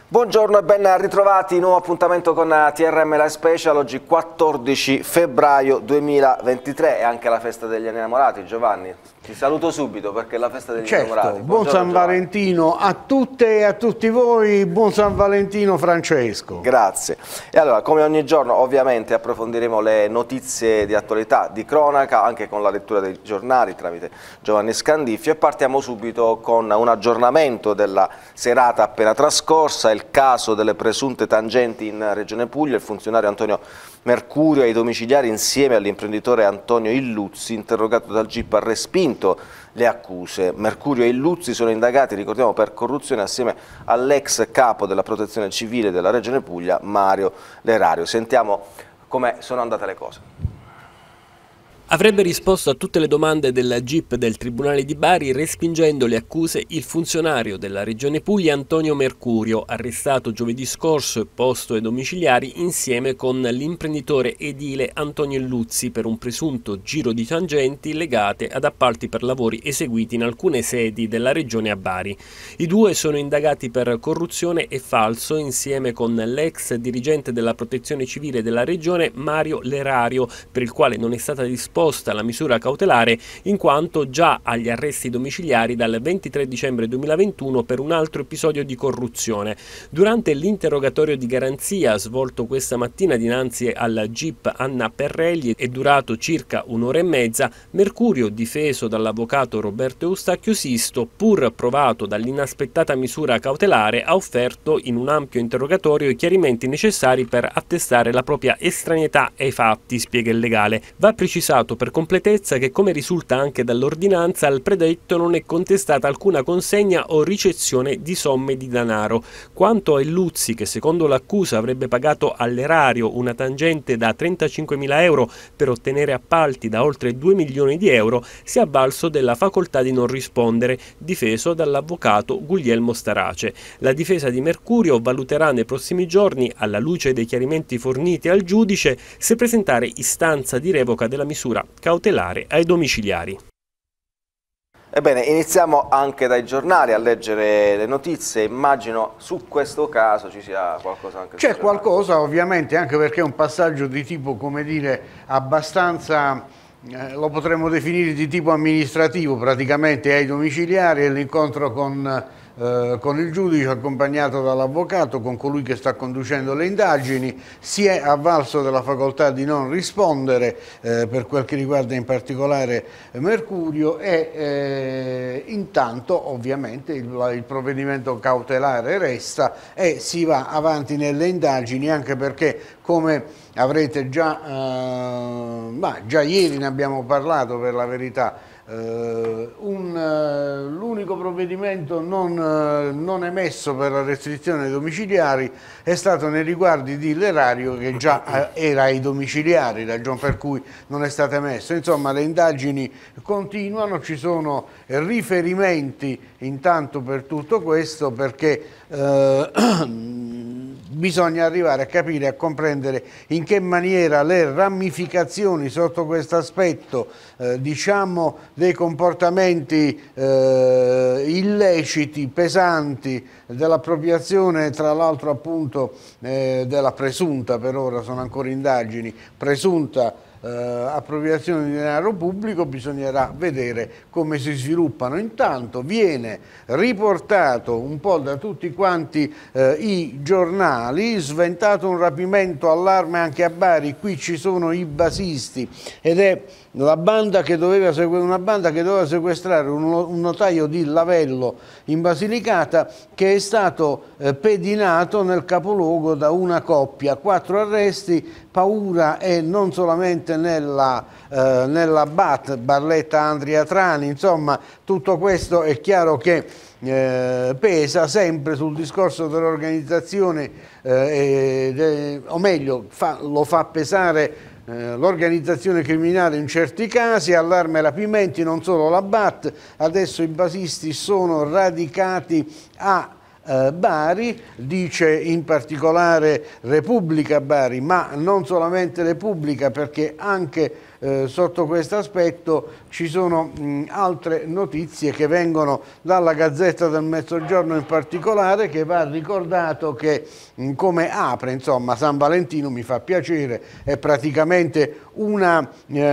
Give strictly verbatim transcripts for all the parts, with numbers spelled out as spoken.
Buongiorno e ben ritrovati, nuovo appuntamento con T R M Live Special, oggi quattordici febbraio duemilaventitré e anche la festa degli innamorati. Giovanni, ti saluto subito perché è la festa degli certo, innamorati. Buongiorno, buon San Giovanni. Valentino a tutte e a tutti voi, buon San Valentino Francesco. Grazie. E allora, come ogni giorno, ovviamente approfondiremo le notizie di attualità, di cronaca, anche con la lettura dei giornali tramite Giovanni Scandiffio, e partiamo subito con un aggiornamento della serata appena trascorsa. Il caso delle presunte tangenti in Regione Puglia, il funzionario Antonio Mercurio ai domiciliari insieme all'imprenditore Antonio Illuzzi, interrogato dal G I P, ha respinto le accuse. Mercurio e Illuzzi sono indagati, ricordiamo, per corruzione assieme all'ex capo della protezione civile della Regione Puglia, Mario Lerario. Sentiamo come sono andate le cose. Avrebbe risposto a tutte le domande della G I P del Tribunale di Bari respingendo le accuse il funzionario della Regione Puglia Antonio Mercurio, arrestato giovedì scorso e posto ai domiciliari insieme con l'imprenditore edile Antonio Illuzzi per un presunto giro di tangenti legate ad appalti per lavori eseguiti in alcune sedi della Regione a Bari. I due sono indagati per corruzione e falso insieme con l'ex dirigente della Protezione Civile della Regione Mario Lerario, per il quale non è stata disposta la misura cautelare in quanto già agli arresti domiciliari dal ventitré dicembre duemilaventuno per un altro episodio di corruzione. Durante l'interrogatorio di garanzia svolto questa mattina dinanzi alla G I P Anna Perrelli e durato circa un'ora e mezza, Mercurio, difeso dall'avvocato Roberto Eustachio Sisto, pur provato dall'inaspettata misura cautelare, ha offerto in un ampio interrogatorio i chiarimenti necessari per attestare la propria estraneità ai fatti, spiega il legale. Va precisato per completezza che, come risulta anche dall'ordinanza, al predetto non è contestata alcuna consegna o ricezione di somme di denaro. Quanto a Illuzzi, che secondo l'accusa avrebbe pagato all'erario una tangente da trentacinquemila euro per ottenere appalti da oltre due milioni di euro, si è avvalso della facoltà di non rispondere, difeso dall'avvocato Guglielmo Starace. La difesa di Mercurio valuterà nei prossimi giorni, alla luce dei chiarimenti forniti al giudice, se presentare istanza di revoca della misura cautelare ai domiciliari. Ebbene, iniziamo anche dai giornali a leggere le notizie. Immagino su questo caso ci sia qualcosa anche. C'è qualcosa, ovviamente, anche perché è un passaggio di tipo, come dire, abbastanza, eh, lo potremmo definire di tipo amministrativo, praticamente ai domiciliari, e l'incontro con Eh, con il giudice accompagnato dall'avvocato, con colui che sta conducendo le indagini. Si è avvalso della facoltà di non rispondere eh, per quel che riguarda in particolare Mercurio e eh, intanto ovviamente il, il provvedimento cautelare resta e si va avanti nelle indagini, anche perché, come avrete già, eh, bah, già ieri ne abbiamo parlato per la verità, Uh, uh, l'unico provvedimento non, uh, non emesso per la restrizione dei domiciliari è stato nei riguardi di Lerario, che già uh, era ai domiciliari, ragion per cui non è stato emesso. Insomma, le indagini continuano, ci sono riferimenti intanto per tutto questo, perché uh, bisogna arrivare a capire, a comprendere in che maniera le ramificazioni sotto questo aspetto, eh, diciamo, dei comportamenti eh, illeciti, pesanti, dell'appropriazione, tra l'altro appunto eh, della presunta, per ora sono ancora indagini, presunta Uh, appropriazione di denaro pubblico, bisognerà vedere come si sviluppano. Intanto viene riportato un po' da tutti quanti uh, i giornali, sventato un rapimento, allarme anche a Bari, qui ci sono i basisti ed è la banda che doveva una banda che doveva sequestrare un, un notaio di Lavello in Basilicata, che è stato eh, pedinato nel capoluogo da una coppia. Quattro arresti, paura e non solamente nella, eh, nella B A T, Barletta Andria Trani. Insomma, tutto questo è chiaro che eh, pesa sempre sul discorso dell'organizzazione, eh, o meglio fa, lo fa pesare l'organizzazione criminale in certi casi, allarme e rapimenti, non solo la B A T. Adesso i basisti sono radicati a eh, Bari, dice in particolare Repubblica Bari, ma non solamente Repubblica, perché anche eh, sotto questo aspetto ci sono mh, altre notizie che vengono dalla Gazzetta del Mezzogiorno in particolare, che va ricordato che mh, come apre, insomma, San Valentino, mi fa piacere, è praticamente una,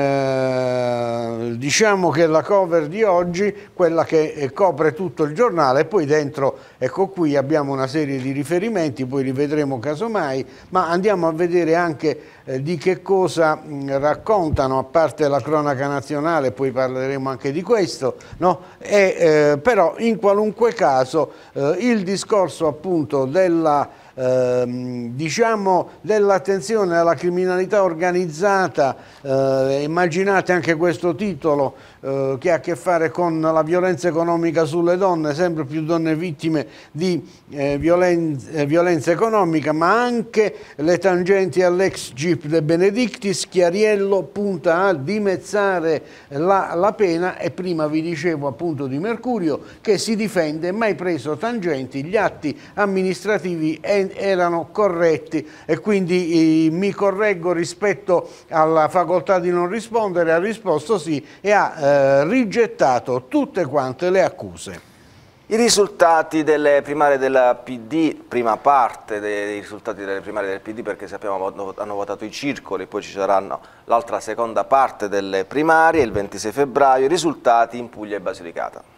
eh, diciamo che la cover di oggi, quella che eh, copre tutto il giornale, e poi dentro, ecco qui, abbiamo una serie di riferimenti, poi li vedremo casomai, ma andiamo a vedere anche eh, di che cosa mh, raccontano, a parte la cronaca nazionale, poi parleremo anche di questo, no? E, eh, però in qualunque caso eh, il discorso appunto della Eh, diciamo dell'attenzione alla criminalità organizzata, eh, immaginate anche questo titolo eh, che ha a che fare con la violenza economica sulle donne, sempre più donne vittime di eh, violenza, eh, violenza economica, ma anche le tangenti all'ex G I P De Benedictis. Chiariello punta a dimezzare la, la pena, e prima vi dicevo appunto di Mercurio che si difende, mai preso tangenti, gli atti amministrativi e erano corretti, e quindi eh, mi correggo rispetto alla facoltà di non rispondere, ha risposto sì e ha eh, rigettato tutte quante le accuse. I risultati delle primarie del P D, prima parte dei risultati delle primarie del P D, perché sappiamo hanno votato i circoli, poi ci saranno l'altra seconda parte delle primarie il ventisei febbraio, risultati in Puglia e Basilicata.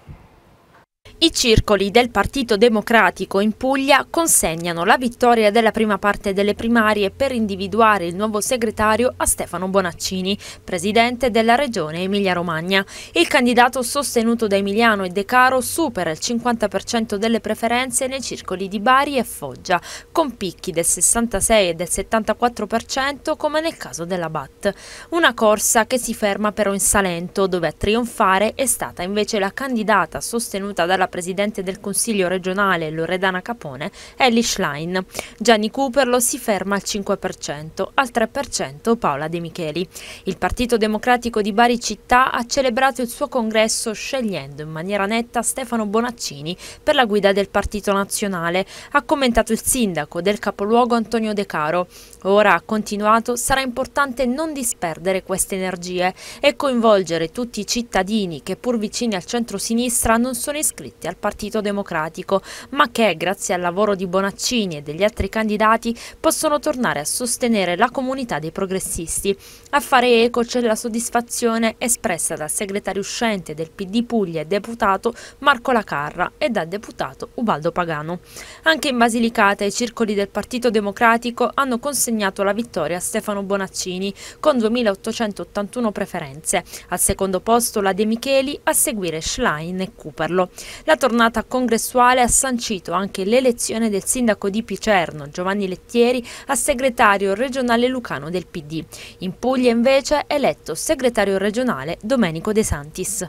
I circoli del Partito Democratico in Puglia consegnano la vittoria della prima parte delle primarie per individuare il nuovo segretario a Stefano Bonaccini, presidente della regione Emilia-Romagna. Il candidato sostenuto da Emiliano e De Caro supera il cinquanta per cento delle preferenze nei circoli di Bari e Foggia, con picchi del sessantasei e del settantaquattro per cento come nel caso della B A T. Una corsa che si ferma però in Salento, dove a trionfare è stata invece la candidata sostenuta dalla Presidente del Consiglio regionale Loredana Capone, Elly Schlein. Gianni Cooperlo si ferma al cinque per cento, al tre per cento Paola De Micheli. Il Partito Democratico di Bari Città ha celebrato il suo congresso scegliendo in maniera netta Stefano Bonaccini per la guida del Partito Nazionale. Ha commentato il sindaco del capoluogo Antonio De Caro. Ora, ha continuato, sarà importante non disperdere queste energie e coinvolgere tutti i cittadini che, pur vicini al centro-sinistra, non sono iscritti al Partito Democratico, ma che, grazie al lavoro di Bonaccini e degli altri candidati, possono tornare a sostenere la comunità dei progressisti. A fare eco c'è la soddisfazione espressa dal segretario uscente del P D Puglia e deputato Marco Lacarra e dal deputato Ubaldo Pagano. Anche in Basilicata i circoli del Partito Democratico hanno consegnato la vittoria a Stefano Bonaccini con duemilaottocentottantuno preferenze. Al secondo posto la De Micheli, a seguire Schlein e Cooperlo. La tornata congressuale ha sancito anche l'elezione del sindaco di Picerno, Giovanni Lettieri, a segretario regionale lucano del P D. In Puglia invece è eletto segretario regionale Domenico De Santis.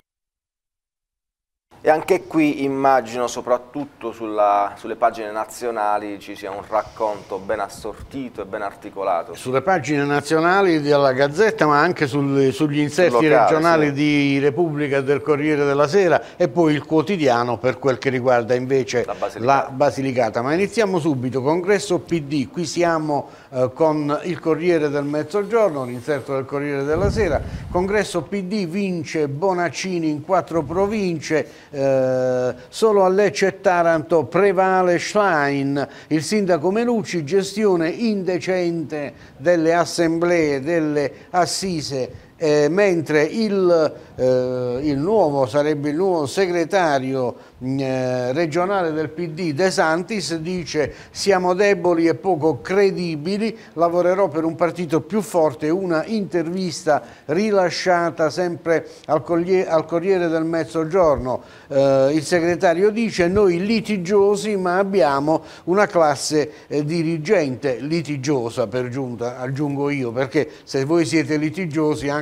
E anche qui immagino, soprattutto sulla, sulle pagine nazionali, ci sia un racconto ben assortito e ben articolato. Sulle pagine nazionali della Gazzetta, ma anche sul, sugli inserti locale, regionali sì, di Repubblica e del Corriere della Sera, e poi il quotidiano per quel che riguarda invece la Basilicata. La Basilicata. Ma iniziamo subito, congresso P D, qui siamo eh, con il Corriere del Mezzogiorno, l'inserto del Corriere della Sera. Congresso P D, vince Bonaccini in quattro province. Eh, solo a Lecce e Taranto prevale Schlein. Il sindaco Melucci, gestione indecente delle assemblee, delle assise, eh, mentre il, eh, il nuovo sarebbe il nuovo segretario eh, regionale del P D De Santis dice: siamo deboli e poco credibili, lavorerò per un partito più forte. Una intervista rilasciata sempre al Corriere, al Corriere del Mezzogiorno. Eh, il segretario dice: noi litigiosi, ma abbiamo una classe eh, dirigente litigiosa, per giunta, aggiungo io, perché se voi siete litigiosi anche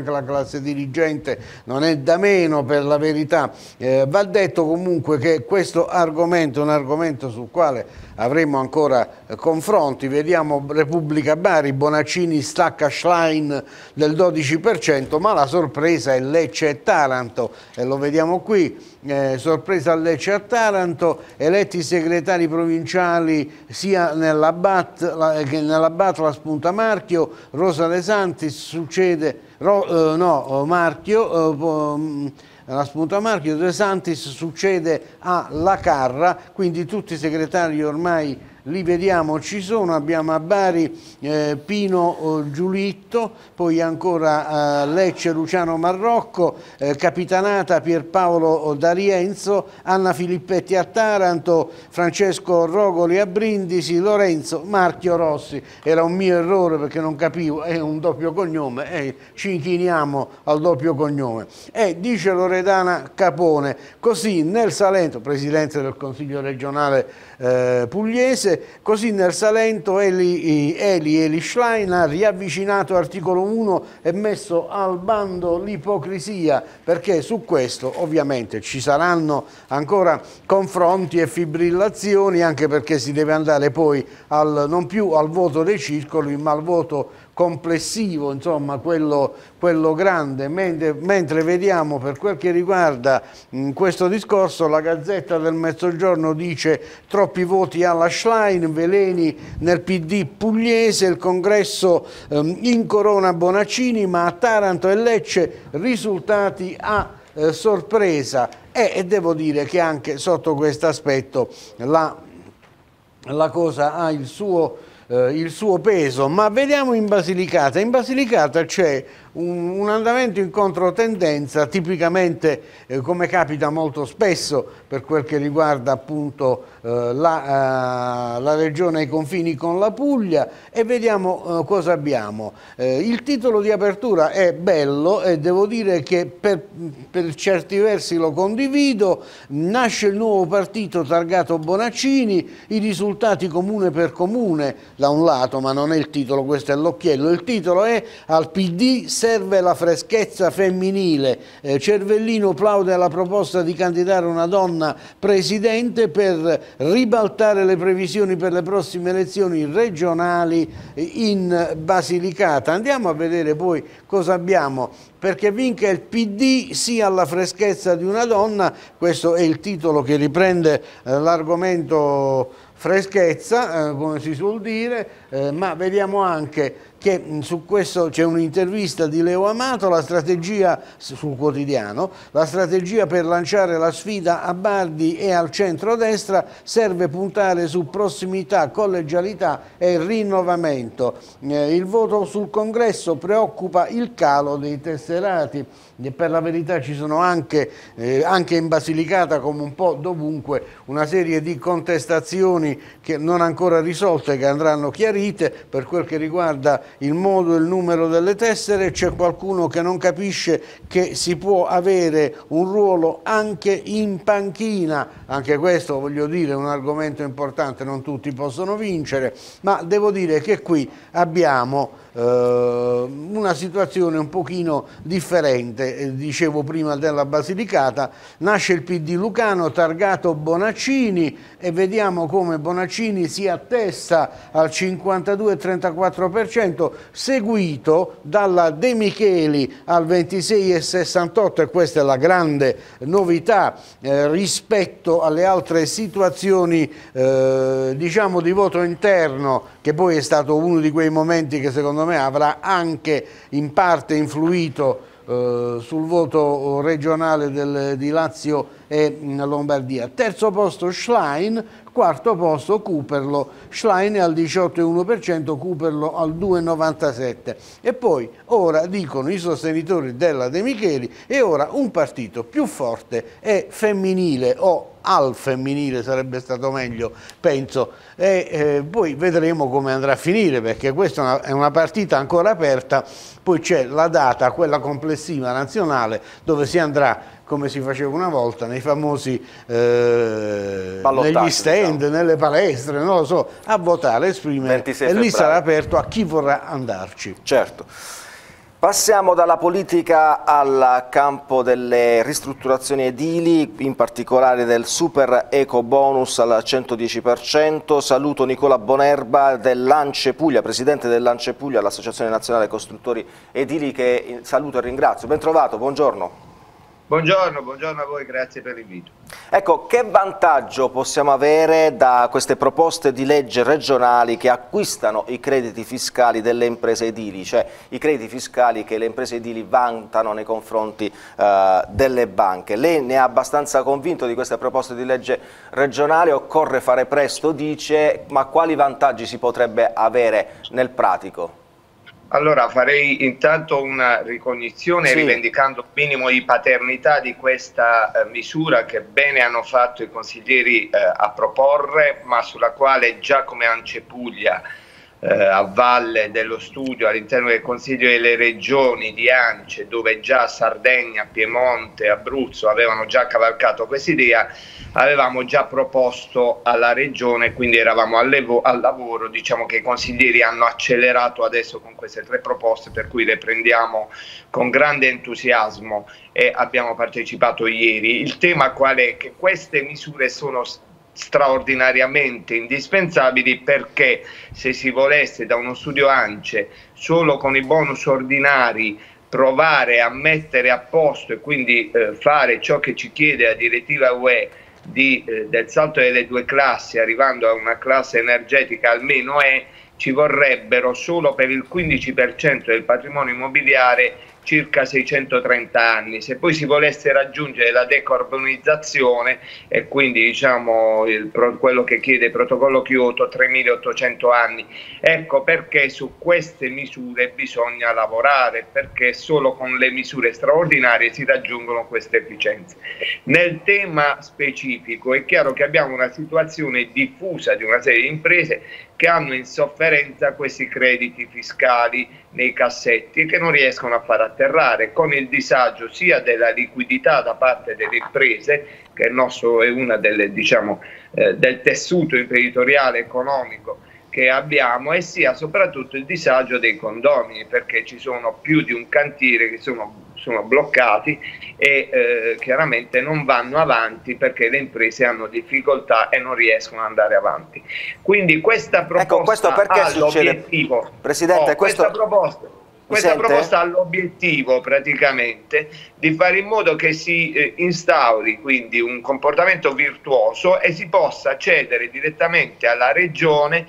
anche la classe dirigente non è da meno, per la verità. Eh, va detto comunque che questo argomento è un argomento sul quale avremo ancora eh, confronti. Vediamo Repubblica Bari, Bonaccini stacca Schlein del dodici per cento, ma la sorpresa è Lecce e Taranto, e lo vediamo qui. Eh, sorpresa a Lecce e a Taranto, eletti segretari provinciali sia nella B A T la, che nella B A T la spunta Marchio, Rosa De Santis succede, ro, eh, no, Marchio, eh, la spunta Marchio, De Santis succede a La Carra, quindi tutti i segretari ormai li vediamo, ci sono. Abbiamo a Bari eh, Pino eh, Giulitto, poi ancora eh, Lecce Luciano Marrocco, eh, Capitanata Pierpaolo D'Arienzo, Anna Filippetti a Taranto, Francesco Rogoli a Brindisi, Lorenzo Marchio Rossi. Era un mio errore perché non capivo, è un doppio cognome, e ci inchiniamo al doppio cognome. E dice Loredana Capone, così nel Salento, presidente del Consiglio regionale eh, pugliese, così nel Salento Eli, Eli, Eli Schlein ha riavvicinato articolo uno e messo al bando l'ipocrisia, perché su questo ovviamente ci saranno ancora confronti e fibrillazioni, anche perché si deve andare poi al, non più al voto dei circoli ma al voto complessivo, insomma quello, quello grande, mentre, mentre vediamo per quel che riguarda mh, questo discorso, la Gazzetta del Mezzogiorno dice troppi voti alla Schlein, veleni nel P D pugliese, il congresso ehm, incorona Bonaccini, ma a Taranto e Lecce risultati a eh, sorpresa, e, e devo dire che anche sotto questo aspetto la, la cosa ha il suo Eh, il suo peso. Ma vediamo in Basilicata. In Basilicata c'è un, un andamento in controtendenza, tipicamente eh, come capita molto spesso per quel che riguarda appunto eh, la, eh, la regione ai confini con la Puglia, e vediamo eh, cosa abbiamo. Eh, il titolo di apertura è bello e devo dire che per, per certi versi lo condivido. Nasce il nuovo partito targato Bonaccini, i risultati comune per comune da un lato, ma non è il titolo, questo è l'occhiello. Il titolo è al P D serve la freschezza femminile, eh, Cervellino plaude alla proposta di candidare una donna presidente per ribaltare le previsioni per le prossime elezioni regionali in Basilicata. Andiamo a vedere poi cosa abbiamo. Perché vinca il P D sia alla freschezza di una donna, questo è il titolo che riprende eh, l'argomento freschezza, eh, come si suol dire, eh, ma vediamo anche che mh, su questo c'è un'intervista di Leo Amato, la strategia sul Quotidiano, la strategia per lanciare la sfida a Bardi e al centrodestra, serve puntare su prossimità, collegialità e rinnovamento. Eh, il voto sul congresso preoccupa il calo dei tesserati. E per la verità ci sono anche, eh, anche in Basilicata, come un po' dovunque, una serie di contestazioni che non ancora risolte, che andranno chiarite. Per quel che riguarda il modo e il numero delle tessere, c'è qualcuno che non capisce che si può avere un ruolo anche in panchina. Anche questo, voglio dire, è un argomento importante, non tutti possono vincere, ma devo dire che qui abbiamo una situazione un pochino differente. Dicevo prima della Basilicata, nasce il P D lucano targato Bonaccini, e vediamo come Bonaccini si attesta al cinquantadue virgola trentaquattro per cento, seguito dalla De Micheli al ventisei virgola sessantotto, e questa è la grande novità eh, rispetto alle altre situazioni eh, diciamo di voto interno, che poi è stato uno di quei momenti che secondo me avrà anche in parte influito eh, sul voto regionale del, di Lazio e Lombardia. Terzo posto Schlein, quarto posto Cooperlo, Schlein è al diciotto virgola uno per cento, Cooperlo al due virgola novantasette per cento. E poi ora dicono i sostenitori della De Micheli, e ora un partito più forte e femminile, o al femminile sarebbe stato meglio, penso, e eh, poi vedremo come andrà a finire, perché questa è una, è una partita ancora aperta. Poi c'è la data, quella complessiva nazionale, dove si andrà, come si faceva una volta, nei famosi eh, negli stand, diciamo, nelle palestre, non lo so, a votare, esprimere, e lì sarà aperto a chi vorrà andarci. Certo. Passiamo dalla politica al campo delle ristrutturazioni edili, in particolare del super eco bonus al centodieci per cento. Saluto Nicola Bonerba dell'Ance Puglia, presidente dell'Ance Puglia, l'Associazione Nazionale Costruttori Edili, che saluto e ringrazio. Ben trovato, buongiorno. Buongiorno, buongiorno a voi, grazie per l'invito. Ecco, che vantaggio possiamo avere da queste proposte di legge regionali che acquistano i crediti fiscali delle imprese edili, cioè i crediti fiscali che le imprese edili vantano nei confronti eh, delle banche? Lei ne è abbastanza convinto di queste proposte di legge regionali? Occorre fare presto, dice, ma quali vantaggi si potrebbe avere nel pratico? Allora farei intanto una ricognizione, sì, rivendicando un minimo di paternità di questa eh, misura che bene hanno fatto i consiglieri eh, a proporre, ma sulla quale già come Ance Puglia, eh, a valle dello studio all'interno del Consiglio delle Regioni di Ance, dove già Sardegna, Piemonte, Abruzzo avevano già cavalcato quest'idea, avevamo già proposto alla Regione, quindi eravamo al, al lavoro. Diciamo che i consiglieri hanno accelerato adesso con queste tre proposte, per cui le prendiamo con grande entusiasmo e abbiamo partecipato ieri. Il tema qual è? Che queste misure sono straordinariamente indispensabili, perché se si volesse da uno studio Ance solo con i bonus ordinari provare a mettere a posto e quindi eh, fare ciò che ci chiede la direttiva U E Di, eh, del salto delle due classi, arrivando a una classe energetica almeno E, ci vorrebbero solo per il quindici per cento del patrimonio immobiliare circa seicentotrenta anni. Se poi si volesse raggiungere la decarbonizzazione e quindi diciamo il, quello che chiede il protocollo Kyoto, tremilaottocento anni. Ecco perché su queste misure bisogna lavorare, perché solo con le misure straordinarie si raggiungono queste efficienze. Nel tema specifico è chiaro che abbiamo una situazione diffusa di una serie di imprese che hanno in sofferenza questi crediti fiscali nei cassetti e che non riescono a far atterrare, con il disagio sia della liquidità da parte delle imprese, che il nostro è una delle, diciamo, eh, del tessuto imprenditoriale economico che abbiamo, e sia soprattutto il disagio dei condomini, perché ci sono più di un cantiere che sono, sono bloccati e eh, chiaramente non vanno avanti perché le imprese hanno difficoltà e non riescono ad andare avanti. Quindi questa proposta, ecco, questo perché ha l'obiettivo, Presidente, oh, questo... questa proposta Questa proposta ha l'obiettivo praticamente di fare in modo che si eh, instauri quindi un comportamento virtuoso e si possa cedere direttamente alla Regione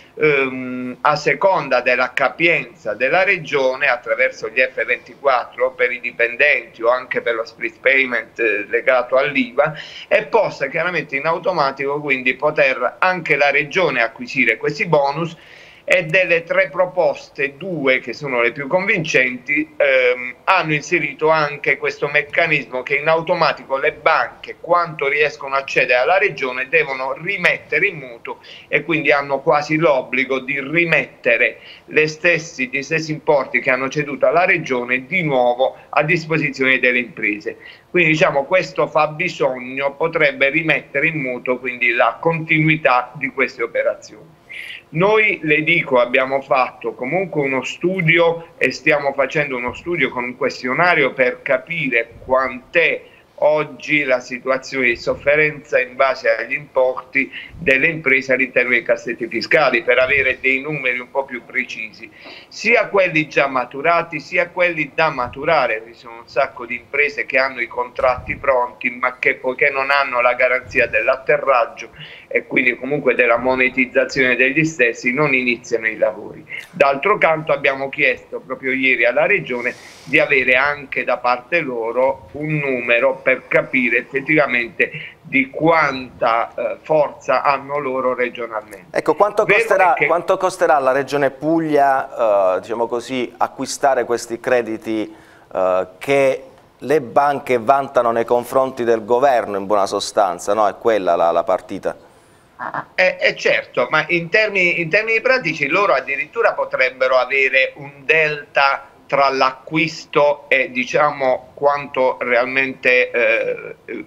ehm, a seconda della capienza della Regione, attraverso gli F ventiquattro per i dipendenti o anche per lo split payment eh, legato all'I V A, e possa chiaramente in automatico quindi poter anche la Regione acquisire questi bonus. E delle tre proposte, due che sono le più convincenti, ehm, hanno inserito anche questo meccanismo che in automatico le banche, quanto riescono a cedere alla Regione, devono rimettere in mutuo e quindi hanno quasi l'obbligo di rimettere le stessi, gli stessi importi che hanno ceduto alla Regione di nuovo a disposizione delle imprese. Quindi diciamo questo fabbisogno potrebbe rimettere in mutuo quindi la continuità di queste operazioni. Noi, le dico, abbiamo fatto comunque uno studio e stiamo facendo uno studio con un questionario per capire quant'è oggi la situazione di sofferenza in base agli importi delle imprese all'interno dei cassetti fiscali, per avere dei numeri un po' più precisi, sia quelli già maturati sia quelli da maturare. Ci sono un sacco di imprese che hanno i contratti pronti ma che poiché non hanno la garanzia dell'atterraggio e quindi comunque della monetizzazione degli stessi non iniziano i lavori. D'altro canto abbiamo chiesto proprio ieri alla Regione di avere anche da parte loro un numero per capire effettivamente di quanta eh, forza hanno loro regionalmente. Ecco, quanto costerà, che... quanto costerà alla Regione Puglia, eh, diciamo così, acquistare questi crediti eh, che le banche vantano nei confronti del governo, in buona sostanza, no? È quella la, la partita. Eh, eh certo, ma in termini, in termini pratici loro addirittura potrebbero avere un delta tra l'acquisto e diciamo quanto realmente eh,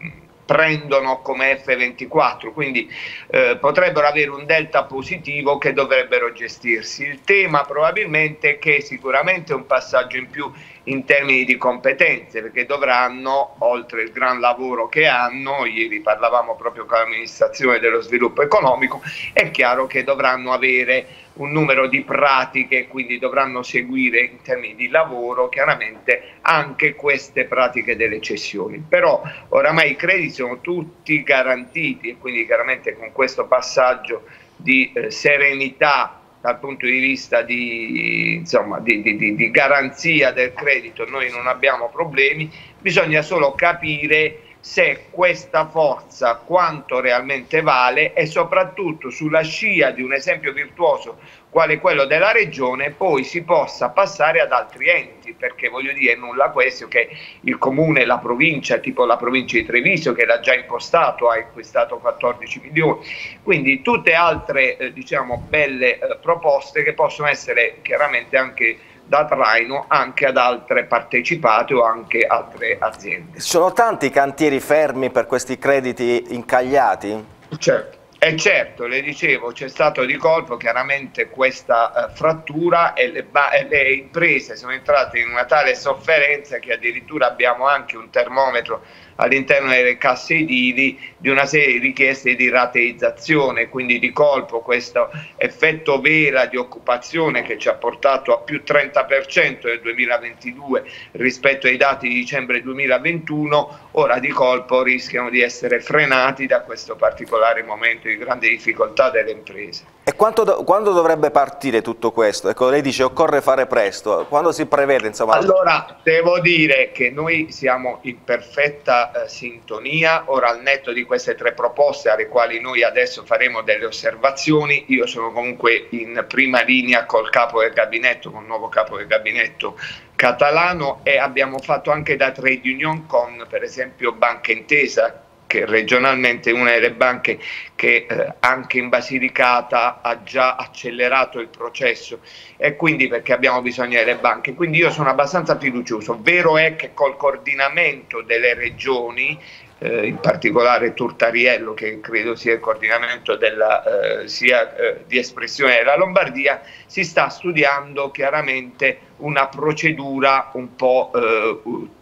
prendono come F ventiquattro, quindi eh, potrebbero avere un delta positivo che dovrebbero gestirsi. Il tema probabilmente è che sicuramente è un passaggio in più in termini di competenze, perché dovranno, oltre il gran lavoro che hanno, ieri parlavamo proprio con l'amministrazione dello sviluppo economico, è chiaro che dovranno avere un numero di pratiche, quindi dovranno seguire in termini di lavoro chiaramente anche queste pratiche delle cessioni. Però oramai i crediti sono tutti garantiti e quindi chiaramente con questo passaggio di eh, serenità dal punto di vista di, insomma, di, di, di garanzia del credito noi non abbiamo problemi, bisogna solo capire se questa forza quanto realmente vale e soprattutto sulla scia di un esempio virtuoso quale quello della regione poi si possa passare ad altri enti, perché voglio dire nulla questo che il comune, la provincia, tipo la provincia di Treviso che l'ha già impostato, ha acquistato quattordici milioni, quindi tutte altre eh, diciamo belle eh, proposte che possono essere chiaramente anche da traino anche ad altre partecipate o anche altre aziende. Ci sono tanti cantieri fermi per questi crediti incagliati? Certo. E certo, le dicevo, c'è stato di colpo chiaramente questa uh, frattura e le, e le imprese sono entrate in una tale sofferenza che addirittura abbiamo anche un termometro all'interno delle casse edili di una serie di richieste di rateizzazione, quindi di colpo questo effetto vera di occupazione che ci ha portato a più trenta per cento nel duemilaventidue rispetto ai dati di dicembre duemilaventuno, ora di colpo rischiano di essere frenati da questo particolare momento di grande difficoltà delle imprese. E quanto do, quando dovrebbe partire tutto questo? Ecco, lei dice occorre fare presto, quando si prevede insomma? Allora, devo dire che noi siamo in perfetta eh, sintonia, ora al netto di queste tre proposte alle quali noi adesso faremo delle osservazioni, io sono comunque in prima linea col capo del gabinetto, con il nuovo capo del gabinetto catalano e abbiamo fatto anche da trade union con per esempio Banca Intesa, che regionalmente è una delle banche che eh, anche in Basilicata ha già accelerato il processo e quindi perché abbiamo bisogno delle banche, quindi io sono abbastanza fiducioso. Vero è che col coordinamento delle regioni, eh, in particolare Turtariello che credo sia il coordinamento della, eh, sia eh, di espressione della Lombardia, si sta studiando chiaramente una procedura un po' eh,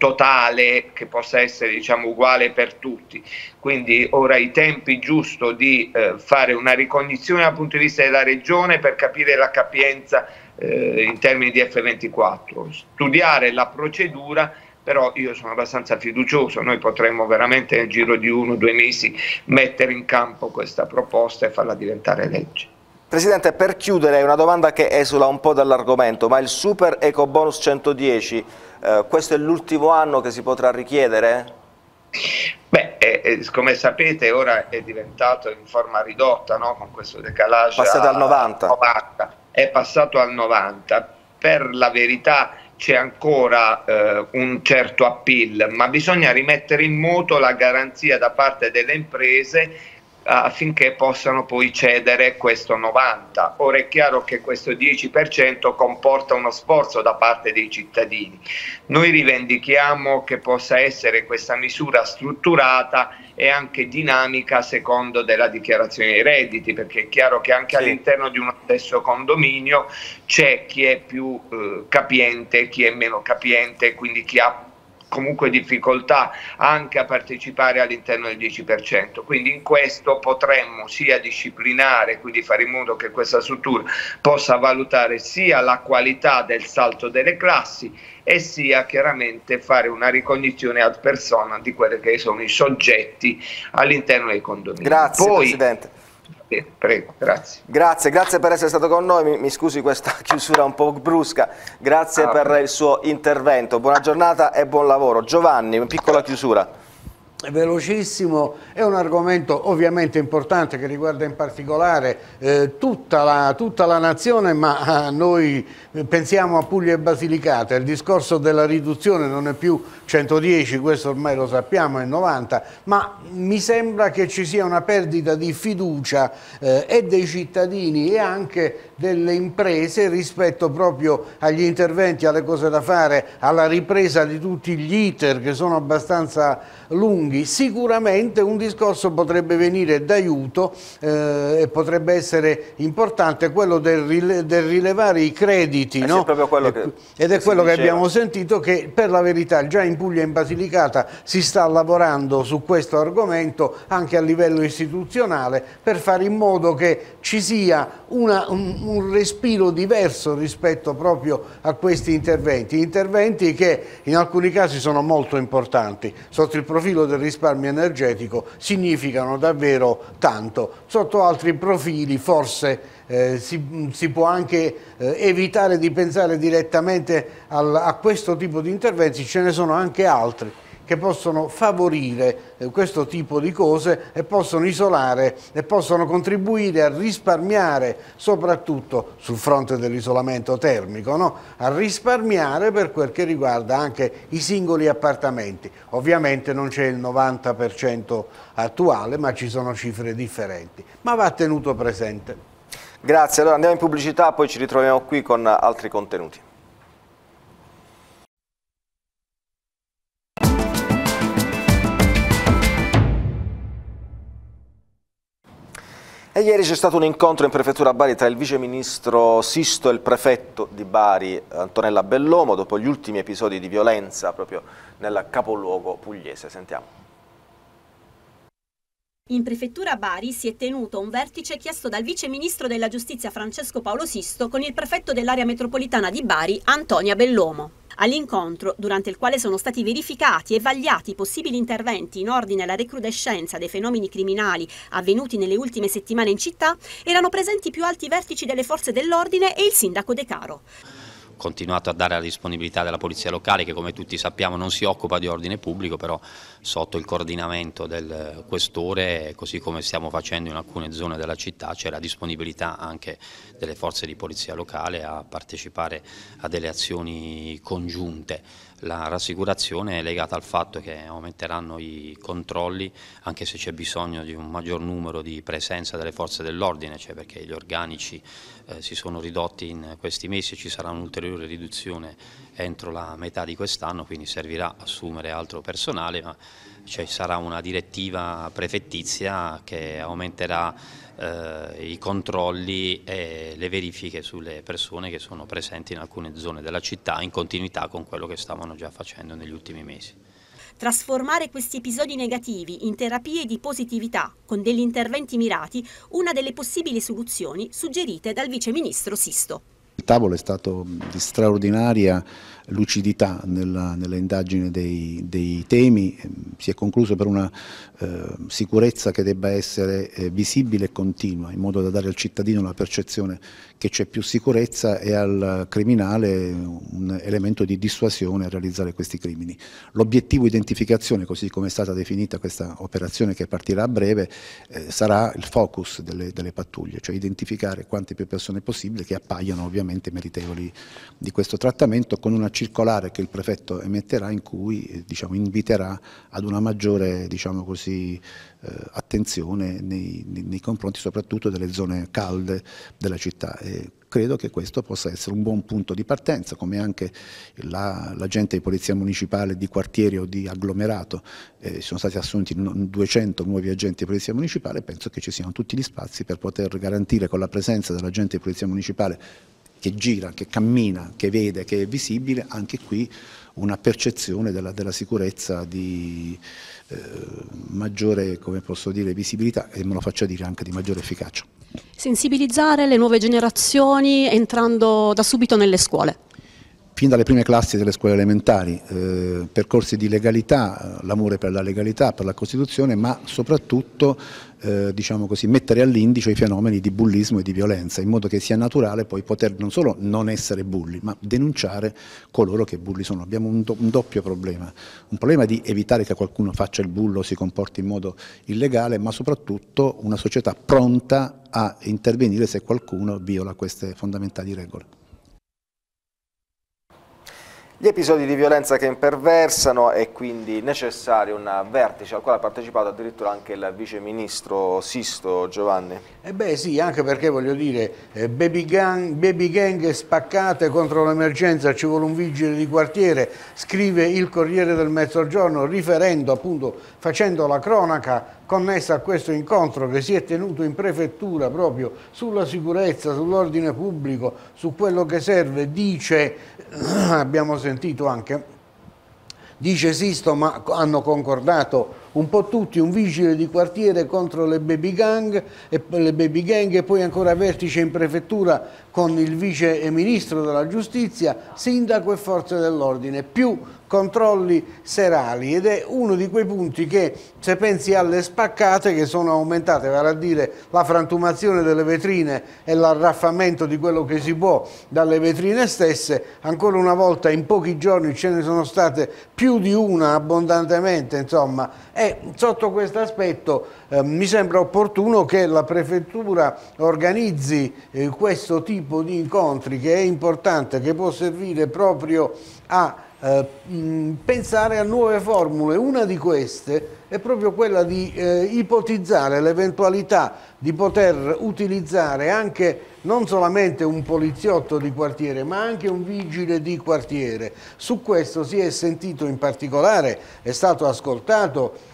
totale che possa essere diciamo uguale per tutti, quindi ora i tempi giusto di eh, fare una ricognizione dal punto di vista della regione per capire la capienza eh, in termini di F ventiquattro, studiare la procedura, però io sono abbastanza fiducioso, noi potremmo veramente nel giro di uno o due mesi mettere in campo questa proposta e farla diventare legge. Presidente, per chiudere una domanda che esula un po' dall'argomento, ma il super ecobonus centodieci, eh, questo è l'ultimo anno che si potrà richiedere? Beh, eh, come sapete ora è diventato in forma ridotta, no? Con questo decalage passato al novanta. novanta, è passato al novanta, per la verità c'è ancora eh, un certo appeal, ma bisogna rimettere in moto la garanzia da parte delle imprese affinché possano poi cedere questo novanta. Ora è chiaro che questo dieci per cento comporta uno sforzo da parte dei cittadini. Noi rivendichiamo che possa essere questa misura strutturata e anche dinamica a secondo della dichiarazione dei redditi, perché è chiaro che anche sì. all'interno di uno stesso condominio c'è chi è più eh, capiente, chi è meno capiente, quindi chi ha comunque difficoltà anche a partecipare all'interno del dieci per cento, quindi in questo potremmo sia disciplinare, quindi fare in modo che questa struttura possa valutare sia la qualità del salto delle classi e sia chiaramente fare una ricognizione ad persona di quelli che sono i soggetti all'interno dei condomini. Grazie Poi, Presidente. Eh, prego, grazie. Grazie, grazie per essere stato con noi, mi, mi scusi questa chiusura un po' brusca, grazie ah, per il suo intervento, buona giornata e buon lavoro. Giovanni, una piccola chiusura. Velocissimo, è un argomento ovviamente importante che riguarda in particolare eh, tutta, la, tutta la nazione, ma eh, noi pensiamo a Puglia e Basilicata. Il discorso della riduzione non è più centodieci, questo ormai lo sappiamo, è novanta, ma mi sembra che ci sia una perdita di fiducia eh, e dei cittadini e anche delle imprese rispetto proprio agli interventi, alle cose da fare, alla ripresa di tutti gli iter che sono abbastanza lunghi lunghi. Sicuramente un discorso potrebbe venire d'aiuto eh, e potrebbe essere importante quello del, rile del rilevare i crediti, eh no? sì, proprio quello che, ed è che quello che diceva. abbiamo sentito, che per la verità già in Puglia e in Basilicata si sta lavorando su questo argomento anche a livello istituzionale, per fare in modo che ci sia una, un, un respiro diverso rispetto proprio a questi interventi, interventi che in alcuni casi sono molto importanti. Sotto il profilo del risparmio energetico significano davvero tanto, sotto altri profili forse eh, si, si può anche eh, evitare di pensare direttamente al, a questo tipo di interventi. Ce ne sono anche altri che possono favorire eh, questo tipo di cose e possono isolare e possono contribuire a risparmiare, soprattutto sul fronte dell'isolamento termico, no? A risparmiare per quel che riguarda anche i singoli appartamenti. Ovviamente non c'è il novanta per cento attuale, ma ci sono cifre differenti, ma va tenuto presente. Grazie, allora andiamo in pubblicità, poi ci ritroviamo qui con altri contenuti. E ieri c'è stato un incontro in prefettura a Bari tra il vice ministro Sisto e il prefetto di Bari, Antonella Bellomo, dopo gli ultimi episodi di violenza proprio nel capoluogo pugliese. Sentiamo. In prefettura a Bari si è tenuto un vertice chiesto dal vice ministro della giustizia Francesco Paolo Sisto con il prefetto dell'area metropolitana di Bari, Antonia Bellomo. All'incontro, durante il quale sono stati verificati e vagliati possibili interventi in ordine alla recrudescenza dei fenomeni criminali avvenuti nelle ultime settimane in città, erano presenti più alti vertici delle forze dell'ordine e il sindaco De Caro. Continuato a dare la disponibilità della polizia locale, che come tutti sappiamo non si occupa di ordine pubblico, però sotto il coordinamento del questore, così come stiamo facendo in alcune zone della città, c'è la disponibilità anche delle forze di polizia locale a partecipare a delle azioni congiunte. La rassicurazione è legata al fatto che aumenteranno i controlli, anche se c'è bisogno di un maggior numero di presenza delle forze dell'ordine, cioè perché gli organici eh, si sono ridotti in questi mesi e ci sarà un'ulteriore riduzione entro la metà di quest'anno, quindi servirà assumere altro personale, ma ci sarà una direttiva prefettizia che aumenterà Eh, i controlli e le verifiche sulle persone che sono presenti in alcune zone della città, in continuità con quello che stavano già facendo negli ultimi mesi. Trasformare questi episodi negativi in terapie di positività con degli interventi mirati, una delle possibili soluzioni suggerite dal vice ministro Sisto. Il tavolo è stato di straordinaria lucidità nella, nella indagine dei, dei temi, si è concluso per una eh, sicurezza che debba essere eh, visibile e continua, in modo da dare al cittadino la percezione che c'è più sicurezza e al criminale un elemento di dissuasione a realizzare questi crimini. L'obiettivo identificazione, così come è stata definita questa operazione che partirà a breve, eh, sarà il focus delle, delle pattuglie, cioè identificare quante più persone possibile che appaiano ovviamente meritevoli di questo trattamento, con una circolare che il prefetto emetterà in cui eh, diciamo, inviterà ad una maggiore diciamo così, eh, attenzione nei, nei, nei confronti soprattutto delle zone calde della città. E credo che questo possa essere un buon punto di partenza, come anche l'agente la, di polizia municipale di quartiere o di agglomerato, eh, sono stati assunti duecento nuovi agenti di polizia municipale. Penso che ci siano tutti gli spazi per poter garantire, con la presenza dell'agente di polizia municipale che gira, che cammina, che vede, che è visibile, anche qui una percezione della, della sicurezza di eh, maggiore, come posso dire, visibilità, e me lo faccio dire anche di maggiore efficacia. Sensibilizzare le nuove generazioni entrando da subito nelle scuole. Fin dalle prime classi delle scuole elementari, eh, percorsi di legalità, l'amore per la legalità, per la Costituzione, ma soprattutto eh, diciamo così, mettere all'indice i fenomeni di bullismo e di violenza, in modo che sia naturale poi poter non solo non essere bulli, ma denunciare coloro che bulli sono. Abbiamo un, do, un doppio problema, un problema di evitare che qualcuno faccia il bullo o si comporti in modo illegale, ma soprattutto una società pronta a intervenire se qualcuno viola queste fondamentali regole. Gli episodi di violenza che imperversano è quindi necessario un vertice al quale ha partecipato addirittura anche il vice ministro Sisto, Giovanni. Eh beh sì, anche perché voglio dire, eh, baby, gang, baby gang spaccate contro l'emergenza, ci vuole un vigile di quartiere, scrive il Corriere del Mezzogiorno riferendo appunto, facendo la cronaca connessa a questo incontro che si è tenuto in prefettura proprio sulla sicurezza, sull'ordine pubblico, su quello che serve, dice, abbiamo sentito anche, dice Sisto, ma hanno concordato un po' tutti, un vigile di quartiere contro le baby gang e, le baby gang, e poi ancora vertice in prefettura con il vice ministro della giustizia, sindaco e forze dell'ordine, più controlli serali, ed è uno di quei punti che, se pensi alle spaccate che sono aumentate, vale a dire la frantumazione delle vetrine e l'arraffamento di quello che si può dalle vetrine stesse, ancora una volta in pochi giorni ce ne sono state più di una abbondantemente, insomma, e sotto questo aspetto eh, mi sembra opportuno che la prefettura organizzi eh, questo tipo di incontri, che è importante, che può servire proprio a Eh, pensare a nuove formule. Una di queste è proprio quella di eh, ipotizzare l'eventualità di poter utilizzare anche non solamente un poliziotto di quartiere, ma anche un vigile di quartiere. Su questo si è sentito, in particolare è stato ascoltato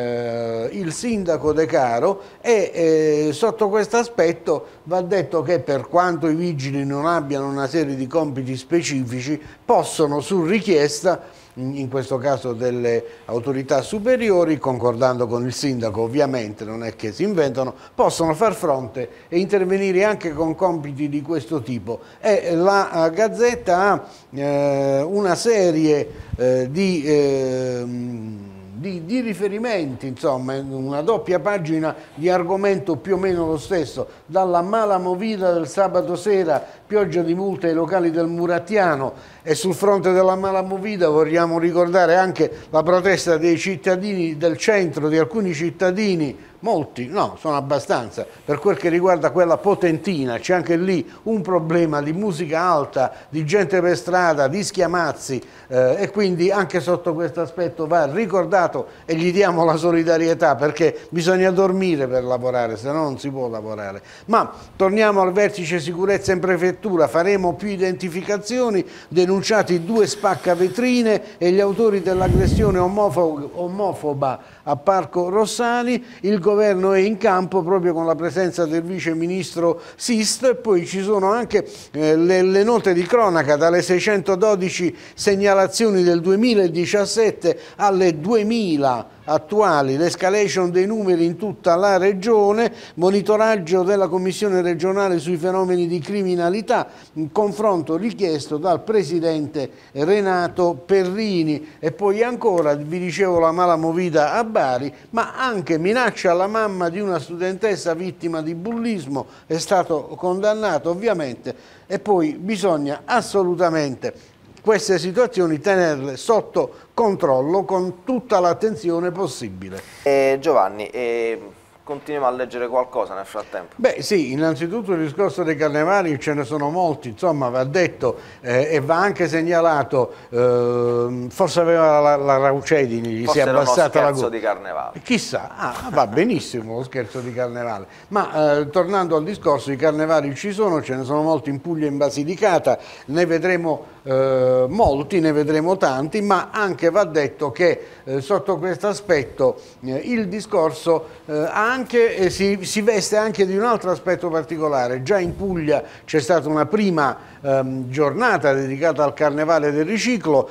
Eh, il sindaco De Caro, e eh, sotto questo aspetto va detto che, per quanto i vigili non abbiano una serie di compiti specifici, possono, su richiesta, in questo caso delle autorità superiori, concordando con il sindaco ovviamente, non è che si inventano, possono far fronte e intervenire anche con compiti di questo tipo. E la Gazzetta ha eh, una serie eh, di eh, Di, di riferimenti, insomma, una doppia pagina di argomento più o meno lo stesso, dalla mala movida del sabato sera, pioggia di multe ai locali del Murattiano, e sul fronte della mala movida vogliamo ricordare anche la protesta dei cittadini del centro, di alcuni cittadini, molti, no, sono abbastanza, per quel che riguarda quella Potentina, c'è anche lì un problema di musica alta, di gente per strada, di schiamazzi, eh, e quindi anche sotto questo aspetto va ricordato, e gli diamo la solidarietà, perché bisogna dormire per lavorare, se no non si può lavorare. Ma torniamo al vertice sicurezza in prefettura, faremo più identificazioni, denunciati due spaccavetrine e gli autori dell'aggressione omofoba, omofoba a Parco Rossani. Il governo è in campo proprio con la presenza del vice ministro Sisto, e poi ci sono anche eh, le, le note di cronaca, dalle seicentododici segnalazioni del duemiladiciassette alle duemila attuali, l'escalation dei numeri in tutta la regione, monitoraggio della Commissione regionale sui fenomeni di criminalità, un confronto richiesto dal presidente Renato Perrini. E poi ancora, vi dicevo, la mala movida a Bari, ma anche minaccia alla mamma di una studentessa vittima di bullismo, è stato condannato ovviamente, e poi bisogna assolutamente queste situazioni tenerle sotto controllo con tutta l'attenzione possibile. Eh, Giovanni, eh, continuiamo a leggere qualcosa nel frattempo? Beh sì, innanzitutto il discorso dei carnevali, ce ne sono molti, insomma va detto eh, e va anche segnalato, eh, forse aveva la, la Raucedini, gli forse si è abbassata la gola. Scherzo di carnevale. Chissà, ah, va benissimo lo scherzo di carnevale, ma eh, tornando al discorso, i carnevali ci sono, ce ne sono molti in Puglia e in Basilicata, ne vedremo eh, molti, ne vedremo tanti, ma anche va detto che eh, sotto questo aspetto eh, il discorso eh, ha anche, eh, si, si veste anche di un altro aspetto particolare. Già in Puglia c'è stata una prima ehm, giornata dedicata al Carnevale del Riciclo,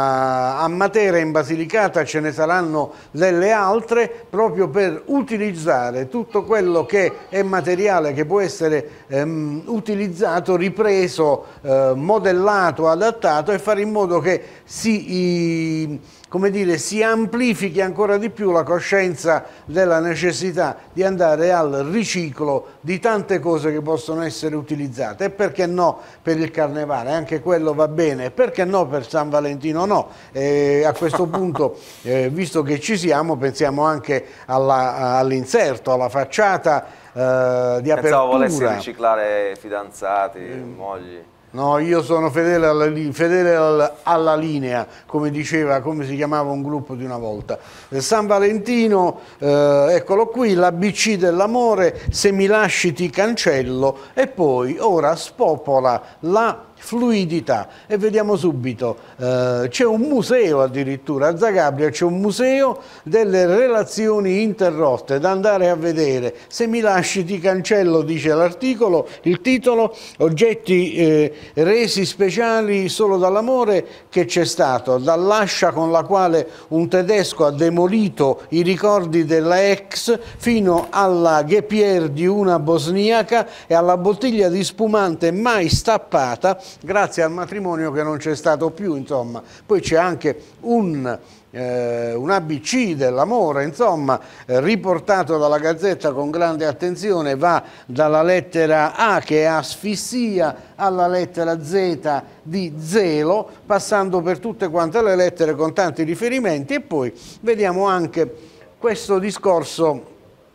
a, a Matera, in Basilicata, ce ne saranno delle altre, proprio per utilizzare tutto quello che è materiale che può essere ehm, utilizzato, ripreso, eh, modellato, adattato, e fare in modo che si... I, come dire, si amplifichi ancora di più la coscienza della necessità di andare al riciclo di tante cose che possono essere utilizzate. E perché no per il Carnevale, anche quello va bene, perché no per San Valentino no. E a questo punto, eh, visto che ci siamo, pensiamo anche all'inserto, alla facciata eh, di apertura. Pensavo volessi riciclare fidanzati, mm. mogli. No, io sono fedele alla, fedele alla, alla linea, come diceva, come si chiamava un gruppo di una volta. San Valentino, eh, eccolo qui, l'A B C dell'amore, se mi lasci ti cancello, e poi ora spopola la fluidità. E vediamo subito, eh, c'è un museo addirittura, a Zagabria c'è un museo delle relazioni interrotte, da andare a vedere. Se mi lasci ti cancello, dice l'articolo, il titolo, oggetti eh, resi speciali solo dall'amore che c'è stato, dall'ascia con la quale un tedesco ha demolito i ricordi della ex, fino alla ghepier di una bosniaca e alla bottiglia di spumante mai stappata grazie al matrimonio che non c'è stato più, insomma. Poi c'è anche un, eh, un A B C dell'amore, insomma, eh, riportato dalla Gazzetta con grande attenzione, va dalla lettera A, che è asfissia, alla lettera Z di zelo, passando per tutte quante le lettere con tanti riferimenti, e poi vediamo anche questo discorso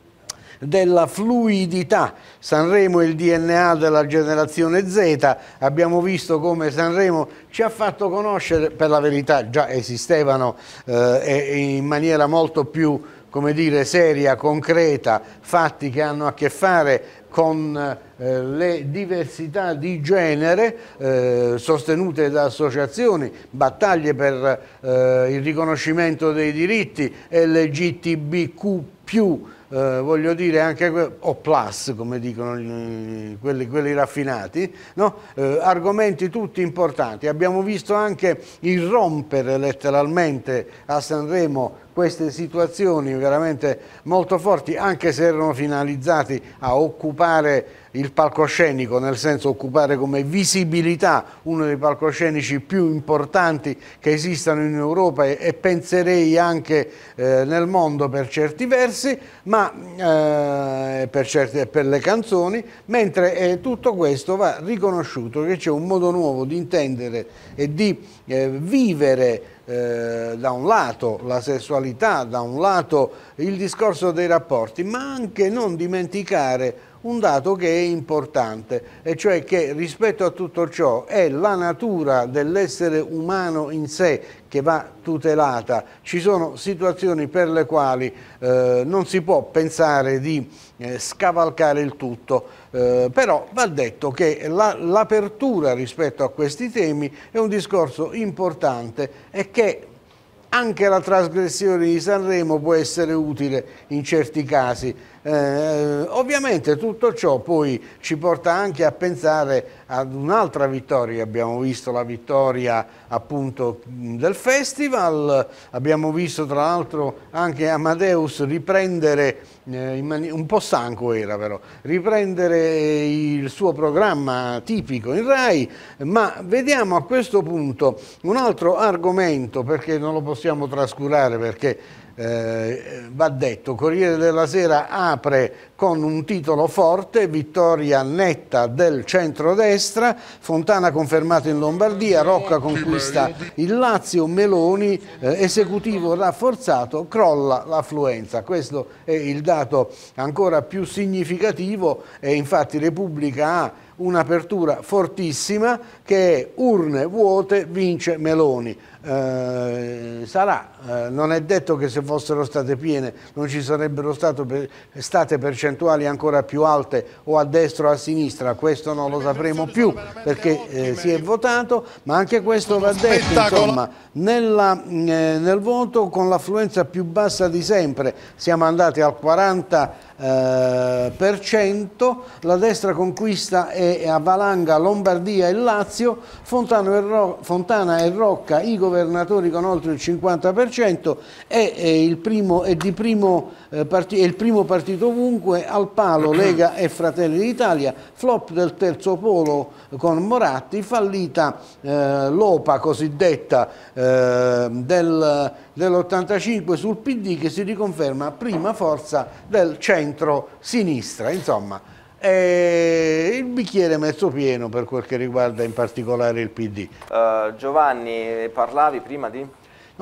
della fluidità. Sanremo è il D N A della generazione Z, abbiamo visto come Sanremo ci ha fatto conoscere, per la verità già esistevano eh, in maniera molto più, come dire, seria, concreta, fatti che hanno a che fare con eh, le diversità di genere eh, sostenute da associazioni, battaglie per eh, il riconoscimento dei diritti L G T B Q più, eh, voglio dire anche, o plus come dicono eh, quelli, quelli raffinati, no? eh, argomenti tutti importanti. Abbiamo visto anche il rompere letteralmente a Sanremo queste situazioni veramente molto forti, anche se erano finalizzati a occupare il palcoscenico, nel senso occupare come visibilità uno dei palcoscenici più importanti che esistano in Europa e, e penserei anche eh, nel mondo per certi versi, ma eh, per, certi, per le canzoni, mentre eh, tutto questo va riconosciuto che c'è un modo nuovo di intendere e di eh, vivere Eh, da un lato la sessualità, da un lato il discorso dei rapporti, ma anche non dimenticare un dato che è importante, e cioè che rispetto a tutto ciò è la natura dell'essere umano in sé che va tutelata. Ci sono situazioni per le quali eh, non si può pensare di eh, scavalcare il tutto, eh, però va detto che la, l'apertura rispetto a questi temi è un discorso importante e che anche la trasgressione di Sanremo può essere utile in certi casi. Eh, ovviamente tutto ciò poi ci porta anche a pensare ad un'altra vittoria. Abbiamo visto la vittoria appunto del festival, abbiamo visto tra l'altro anche Amadeus riprendere, eh, in un po' stanco era però, riprendere il suo programma tipico in Rai, ma vediamo a questo punto un altro argomento, perché non lo possiamo trascurare, perché Eh, va detto, Corriere della Sera apre con un titolo forte: vittoria netta del centrodestra, Fontana confermato in Lombardia, Rocca conquista il Lazio, Meloni eh, esecutivo rafforzato, crolla l'affluenza. Questo è il dato ancora più significativo, e infatti Repubblica ha un'apertura fortissima che è urne vuote, vince Meloni. Eh, sarà, eh, non è detto che se fossero state piene non ci sarebbero stato per, state percentuali ancora più alte o a destra o a sinistra, questo non lo sapremo più perché eh, si è votato, ma anche questo va detto, insomma, nella, eh, nel voto con l'affluenza più bassa di sempre, siamo andati al quaranta per cento, la destra conquista e avvalanga Lombardia e Lazio, Fontana e, Ro Fontana e Rocca i governatori con oltre il cinquanta per cento, è, è, il, primo, è, di primo, eh, è il primo partito ovunque, al palo Lega e Fratelli d'Italia, flop del terzo polo con Moratti, fallita eh, l'OPA cosiddetta eh, del, dell'ottantacinque sul P D, che si riconferma prima forza del centro-sinistra. Insomma, eh, il bicchiere mezzo pieno per quel che riguarda in particolare il P D. Uh, Giovanni, parlavi prima di?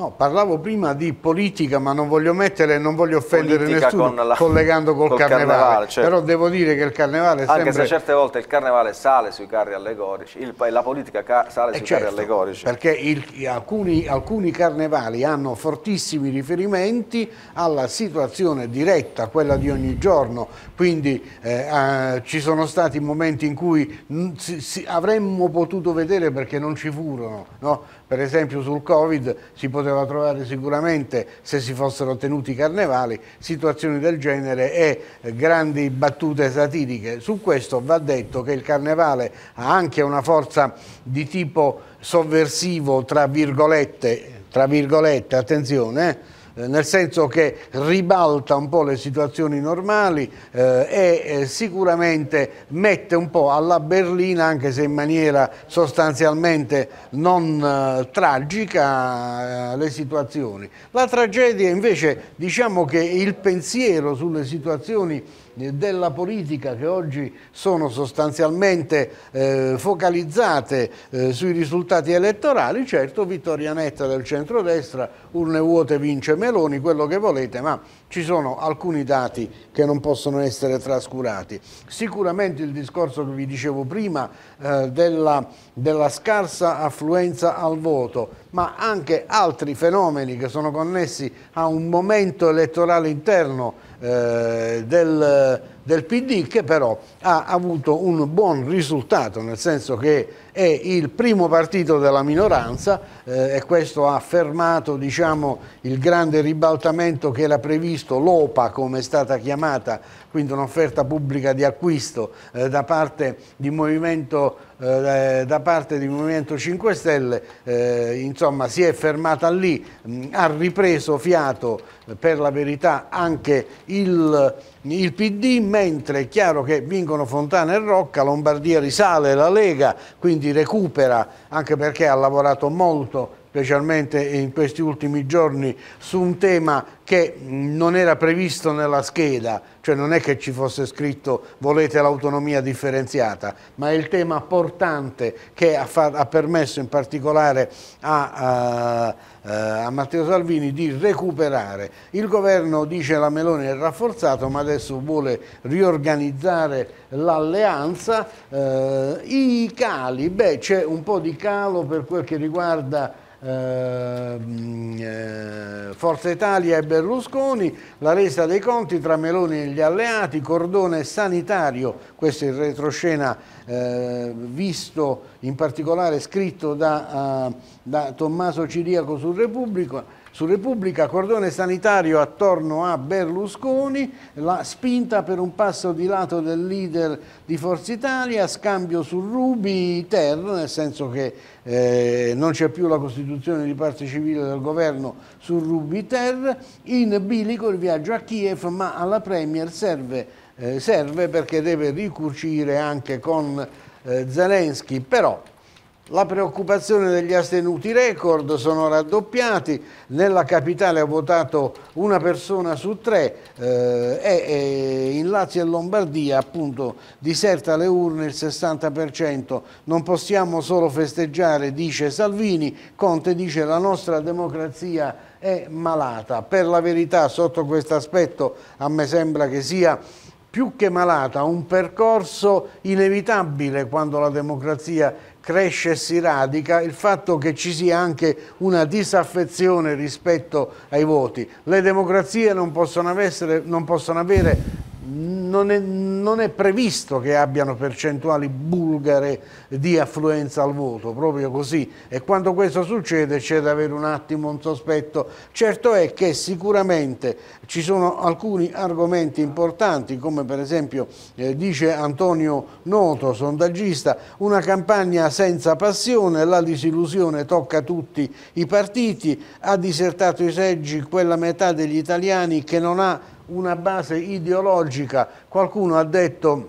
No, parlavo prima di politica, ma non voglio mettere, non voglio offendere politica nessuno con la, collegando col, col carnevale, carnevale certo. Però devo dire che il carnevale è anche sempre... se certe volte il carnevale sale sui carri allegorici, il, la politica sale sui certo, carri allegorici. Perché il, alcuni, alcuni carnevali hanno fortissimi riferimenti alla situazione diretta, quella di ogni giorno, quindi eh, eh, ci sono stati momenti in cui mh, si, si, avremmo potuto vedere perché non ci furono, no? Per esempio sul Covid si poteva trovare sicuramente, se si fossero tenuti i carnevali, situazioni del genere e grandi battute satiriche. Su questo va detto che il carnevale ha anche una forza di tipo sovversivo, tra virgolette, tra virgolette, attenzione, eh? Nel senso che ribalta un po' le situazioni normali eh, e eh, sicuramente mette un po' alla berlina, anche se in maniera sostanzialmente non eh, tragica, eh, le situazioni. La tragedia invece, diciamo che il pensiero sulle situazioni della politica che oggi sono sostanzialmente eh, focalizzate eh, sui risultati elettorali, certo vittoria netta del centrodestra, urne vuote vince Meloni, quello che volete, ma ci sono alcuni dati che non possono essere trascurati. Sicuramente il discorso che vi dicevo prima eh, della, della scarsa affluenza al voto, ma anche altri fenomeni che sono connessi a un momento elettorale interno eh, del, del P D, che però ha avuto un buon risultato, nel senso che è il primo partito della minoranza eh, e questo ha fermato, diciamo, il grande ribaltamento che era previsto, l'O P A come è stata chiamata, quindi un'offerta pubblica di acquisto eh, da parte di Movimento eh, da parte di Movimento cinque Stelle, eh, insomma si è fermata lì, mh, ha ripreso fiato eh, per la verità anche il, il P D, mentre è chiaro che vincono Fontana e Rocca, Lombardia risale la Lega, quindi recupera, anche perché ha lavorato molto, specialmente in questi ultimi giorni, su un tema che non era previsto nella scheda, cioè non è che ci fosse scritto volete l'autonomia differenziata, ma è il tema portante che ha, ha permesso in particolare a, a, a Matteo Salvini di recuperare. Il governo, dice la Meloni, è rafforzato, ma adesso vuole riorganizzare l'alleanza. Eh, I cali, beh, c'è un po' di calo per quel che riguarda Uh, uh, Forza Italia e Berlusconi, la resa dei conti tra Meloni e gli alleati, cordone sanitario, questo è il retroscena uh, visto in particolare scritto da, uh, da Tommaso Ciriaco su Repubblica. Su Repubblica, cordone sanitario attorno a Berlusconi, la spinta per un passo di lato del leader di Forza Italia, scambio su Ruby Ter, nel senso che eh, non c'è più la costituzione di parte civile del governo su Ruby Ter, in bilico il viaggio a Kiev, ma alla Premier serve, eh, serve perché deve ricucire anche con eh, Zelensky, però la preoccupazione degli astenuti record sono raddoppiati, nella capitale ha votato una persona su tre eh, e, e in Lazio e Lombardia appunto diserta le urne il sessanta per cento. Non possiamo solo festeggiare, dice Salvini, Conte dice la nostra democrazia è malata. Per la verità sotto questo aspetto a me sembra che sia più che malata, un percorso inevitabile quando la democrazia cresce e si radica, il fatto che ci sia anche una disaffezione rispetto ai voti. Le democrazie non possono avere, non possono avere non, è, non è previsto che abbiano percentuali bulgare di affluenza al voto, proprio così, e quando questo succede c'è da avere un attimo un sospetto. Certo è che sicuramente ci sono alcuni argomenti importanti, come per esempio eh, dice Antonio Noto, sondaggista, una campagna senza passione, la disillusione tocca tutti i partiti, ha disertato i seggi quella metà degli italiani che non ha una base ideologica. Qualcuno ha detto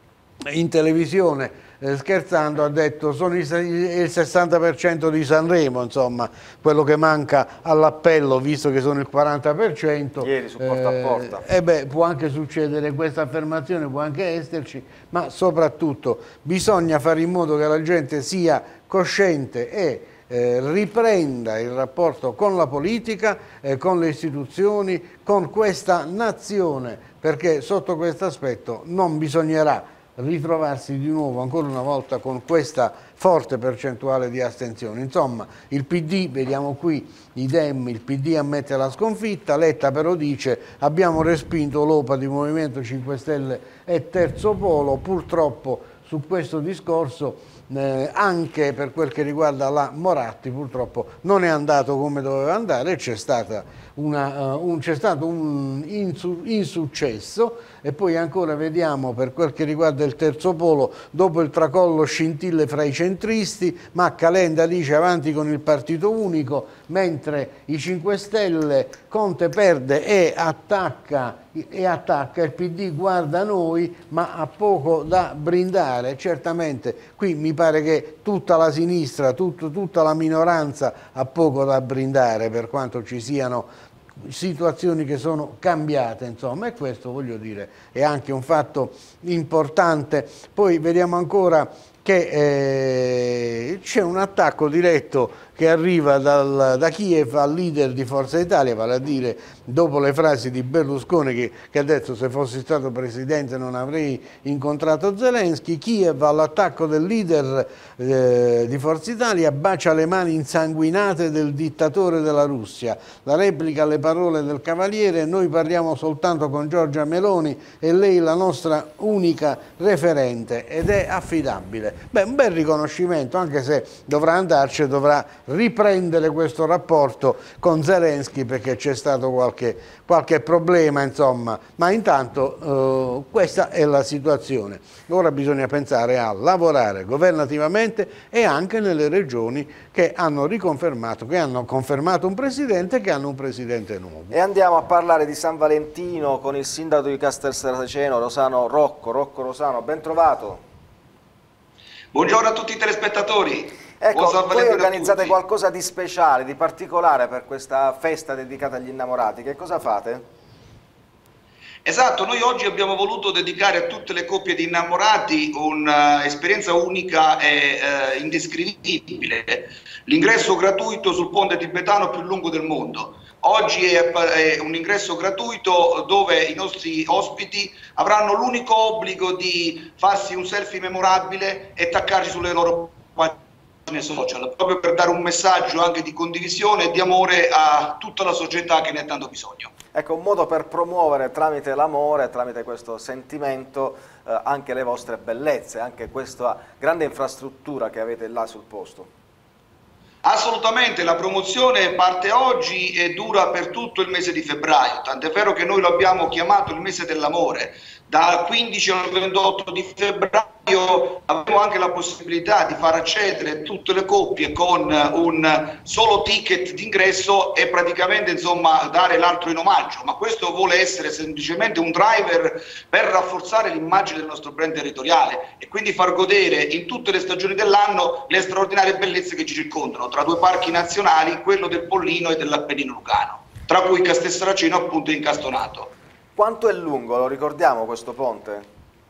in televisione, eh, scherzando, ha detto sono il, il sessanta per cento di Sanremo, insomma, quello che manca all'appello, visto che sono il quaranta per cento. Ieri su Porta a Porta. Eh, eh beh, può anche succedere questa affermazione, può anche esserci, ma soprattutto bisogna fare in modo che la gente sia cosciente e eh, riprenda il rapporto con la politica, eh, con le istituzioni, con questa nazione, perché sotto questo aspetto non bisognerà ritrovarsi di nuovo ancora una volta con questa forte percentuale di astensione. Insomma, il P D, vediamo qui i Dem, il P D ammette la sconfitta, Letta però dice abbiamo respinto l'O P A di Movimento cinque Stelle e Terzo Polo. Purtroppo su questo discorso eh, anche per quel che riguarda la Moratti purtroppo non è andato come doveva andare, c'è stata Una, uh, un, c'è stato un insu insuccesso e poi ancora vediamo per quel che riguarda il Terzo Polo, dopo il tracollo scintille fra i centristi, ma Calenda dice avanti con il partito unico, mentre i cinque Stelle, Conte perde e attacca, e attacca, il P D guarda noi ma ha poco da brindare. Certamente qui mi pare che tutta la sinistra, tutto, tutta la minoranza ha poco da brindare per quanto ci siano situazioni che sono cambiate, insomma, e questo voglio dire è anche un fatto importante. Poi vediamo ancora che eh, c'è un attacco diretto che arriva dal, da Kiev al leader di Forza Italia, vale a dire dopo le frasi di Berlusconi che, che ha detto se fossi stato presidente non avrei incontrato Zelensky. Kiev all'attacco del leader eh, di Forza Italia, bacia le mani insanguinate del dittatore della Russia. La replica alle parole del Cavaliere: noi parliamo soltanto con Giorgia Meloni e lei la nostra unica referente ed è affidabile. Beh, un bel riconoscimento, anche se dovrà andarci e dovrà riprendere questo rapporto con Zelensky perché c'è stato qualche, qualche problema, insomma, ma intanto eh, questa è la situazione. Ora bisogna pensare a lavorare governativamente e anche nelle regioni che hanno riconfermato, che hanno confermato un presidente, che hanno un presidente nuovo. E andiamo a parlare di San Valentino con il sindaco di Castel Saraceno, Rosano Rocco. Rocco Rosano, ben trovato. Buongiorno a tutti i telespettatori. Ecco, voi organizzate qualcosa di speciale, di particolare per questa festa dedicata agli innamorati. Che cosa fate? Esatto, noi oggi abbiamo voluto dedicare a tutte le coppie di innamorati un'esperienza unica e uh, indescrivibile. L'ingresso gratuito sul ponte tibetano più lungo del mondo. Oggi è, è un ingresso gratuito dove i nostri ospiti avranno l'unico obbligo di farsi un selfie memorabile e attaccarci sulle loro pagine social, proprio per dare un messaggio anche di condivisione e di amore a tutta la società che ne ha tanto bisogno. Ecco, un modo per promuovere tramite l'amore, tramite questo sentimento, eh, anche le vostre bellezze, anche questa grande infrastruttura che avete là sul posto. Assolutamente, la promozione parte oggi e dura per tutto il mese di febbraio, tant'è vero che noi lo abbiamo chiamato il mese dell'amore. Dal quindici al ventotto di febbraio abbiamo anche la possibilità di far accedere tutte le coppie con un solo ticket d'ingresso e praticamente insomma dare l'altro in omaggio, ma questo vuole essere semplicemente un driver per rafforzare l'immagine del nostro brand territoriale e quindi far godere in tutte le stagioni dell'anno le straordinarie bellezze che ci circondano, tra due parchi nazionali, quello del Pollino e dell'Appennino Lucano, tra cui Castel Saraceno appunto incastonato. Quanto è lungo, lo ricordiamo questo ponte?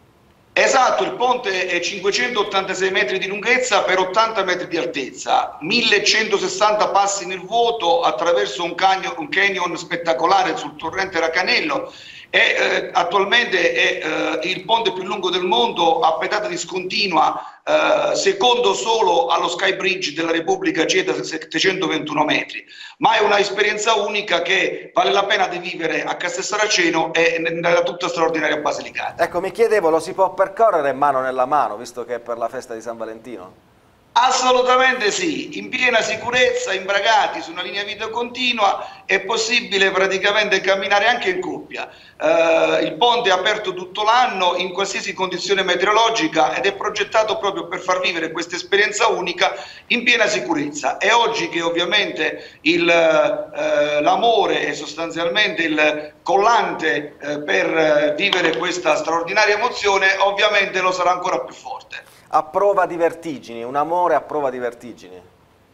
Esatto, il ponte è cinquecentottantasei metri di lunghezza per ottanta metri di altezza, millecentosessanta passi nel vuoto attraverso un canyon, un canyon spettacolare sul torrente Racanello. E, eh, attualmente è eh, il ponte più lungo del mondo a pedata discontinua, eh, secondo solo allo Sky Bridge della Repubblica Ceca, settecentoventuno metri, ma è una esperienza unica che vale la pena di vivere a Castel Saraceno e nella tutta straordinaria Basilicata. Ecco, mi chiedevo, lo si può percorrere mano nella mano, visto che è per la festa di San Valentino? Assolutamente sì, in piena sicurezza, imbragati su una linea video continua, è possibile praticamente camminare anche in coppia. Eh, il ponte è aperto tutto l'anno in qualsiasi condizione meteorologica ed è progettato proprio per far vivere questa esperienza unica in piena sicurezza. E oggi che ovviamente il, eh, l'amore è sostanzialmente il collante eh, per vivere questa straordinaria emozione, ovviamente lo sarà ancora più forte. A prova di vertigini, un amore a prova di vertigini.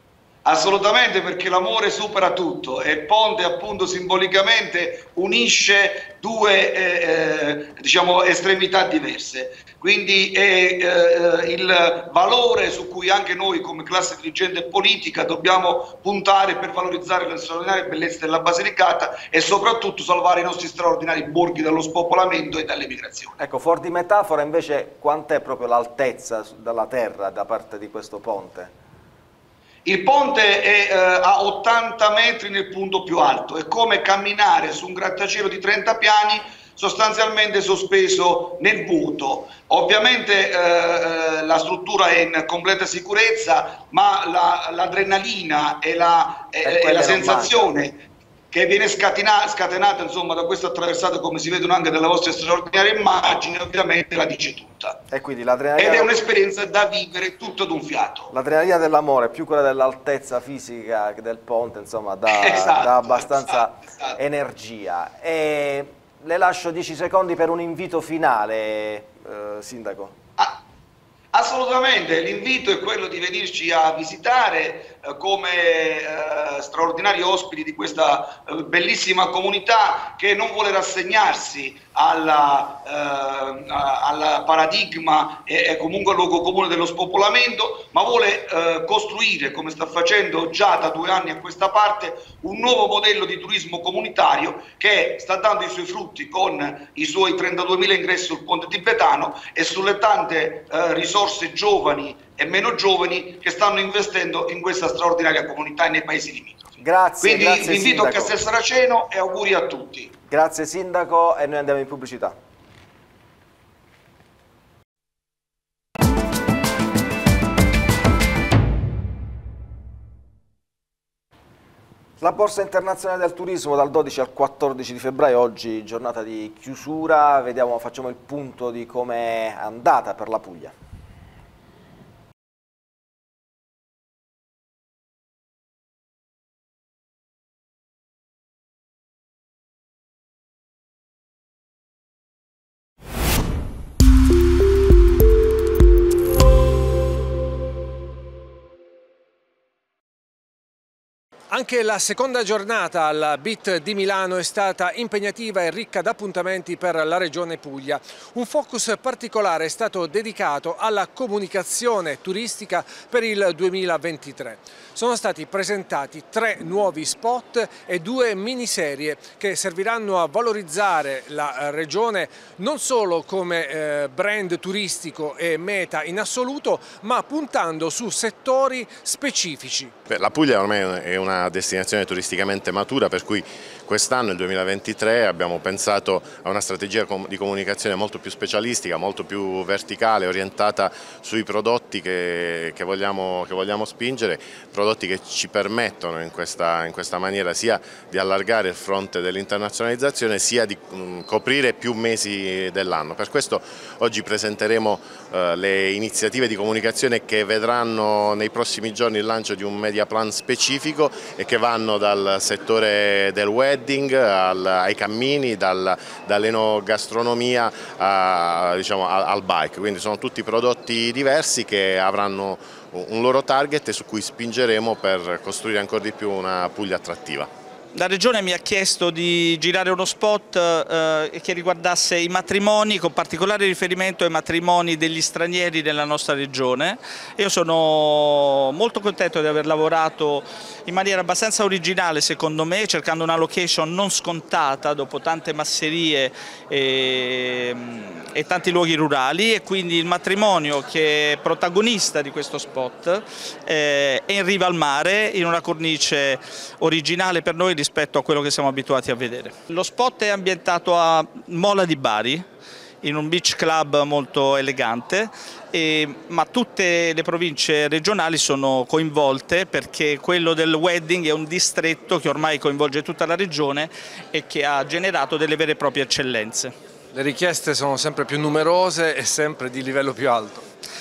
Assolutamente, perché l'amore supera tutto e il ponte appunto simbolicamente unisce due eh, eh, diciamo estremità diverse, quindi è eh, il valore su cui anche noi come classe dirigente e politica dobbiamo puntare per valorizzare le straordinarie bellezze della Basilicata e soprattutto salvare i nostri straordinari borghi dallo spopolamento e dall'emigrazione. Ecco, fuori di metafora invece quant'è proprio l'altezza dalla terra da parte di questo ponte? Il ponte è eh, a ottanta metri nel punto più alto, è come camminare su un grattacielo di trenta piani sostanzialmente sospeso nel vuoto. Ovviamente eh, la struttura è in completa sicurezza, ma l'adrenalina la, e la, e, e la sensazione che viene scatenata, scatenata insomma, da questa attraversata, come si vedono anche dalle vostre straordinarie immagini, ovviamente la dice tutta. E quindi Ed è un'esperienza da vivere tutto d'un fiato. L'adrenalina dell'amore, più quella dell'altezza fisica che del ponte, insomma, dà, esatto, dà abbastanza esatto, esatto. energia. E le lascio dieci secondi per un invito finale, eh, Sindaco. Ah. Assolutamente, l'invito è quello di venirci a visitare eh, come eh, straordinari ospiti di questa eh, bellissima comunità che non vuole rassegnarsi alla, eh, al paradigma e, e comunque al luogo comune dello spopolamento, ma vuole eh, costruire, come sta facendo già da due anni a questa parte, un nuovo modello di turismo comunitario che sta dando i suoi frutti con i suoi trentaduemila ingressi sul ponte tibetano e sulle tante eh, risorse giovani e meno giovani che stanno investendo in questa straordinaria comunità e nei paesi limitrofi. Grazie. Quindi grazie, vi invito a Sindaco. Castel Saraceno e auguri a tutti. Grazie Sindaco e noi andiamo in pubblicità. La Borsa Internazionale del Turismo dal dodici al quattordici di febbraio, oggi giornata di chiusura, vediamo, facciamo il punto di come è andata per la Puglia. Anche la seconda giornata alla B I T di Milano è stata impegnativa e ricca d'appuntamenti per la Regione Puglia. Un focus particolare è stato dedicato alla comunicazione turistica per il duemilaventitré. Sono stati presentati tre nuovi spot e due miniserie che serviranno a valorizzare la Regione non solo come eh, brand turistico e meta in assoluto, ma puntando su settori specifici. La Puglia ormai è una destinazione turisticamente matura, per cui quest'anno, il duemilaventitré, abbiamo pensato a una strategia di comunicazione molto più specialistica, molto più verticale, orientata sui prodotti che, che, vogliamo, che vogliamo spingere, prodotti che ci permettono in questa, in questa maniera sia di allargare il fronte dell'internazionalizzazione sia di mh, coprire più mesi dell'anno. Per questo oggi presenteremo eh, le iniziative di comunicazione che vedranno nei prossimi giorni il lancio di un media plan specifico e che vanno dal settore del wedding al, ai cammini, dal, dall'enogastronomia a, diciamo, al bike, quindi sono tutti prodotti diversi che avranno un loro target e su cui spingeremo per costruire ancora di più una Puglia attrattiva. La Regione mi ha chiesto di girare uno spot eh, che riguardasse i matrimoni, con particolare riferimento ai matrimoni degli stranieri nella nostra Regione. Io sono molto contento di aver lavorato in maniera abbastanza originale, secondo me, cercando una location non scontata dopo tante masserie e, e tanti luoghi rurali, e quindi il matrimonio che è protagonista di questo spot eh, è in riva al mare, in una cornice originale per noi rispetto a quello che siamo abituati a vedere. Lo spot è ambientato a Mola di Bari, in un beach club molto elegante, e, ma tutte le province regionali sono coinvolte, perché quello del wedding è un distretto che ormai coinvolge tutta la regione e che ha generato delle vere e proprie eccellenze. Le richieste sono sempre più numerose e sempre di livello più alto.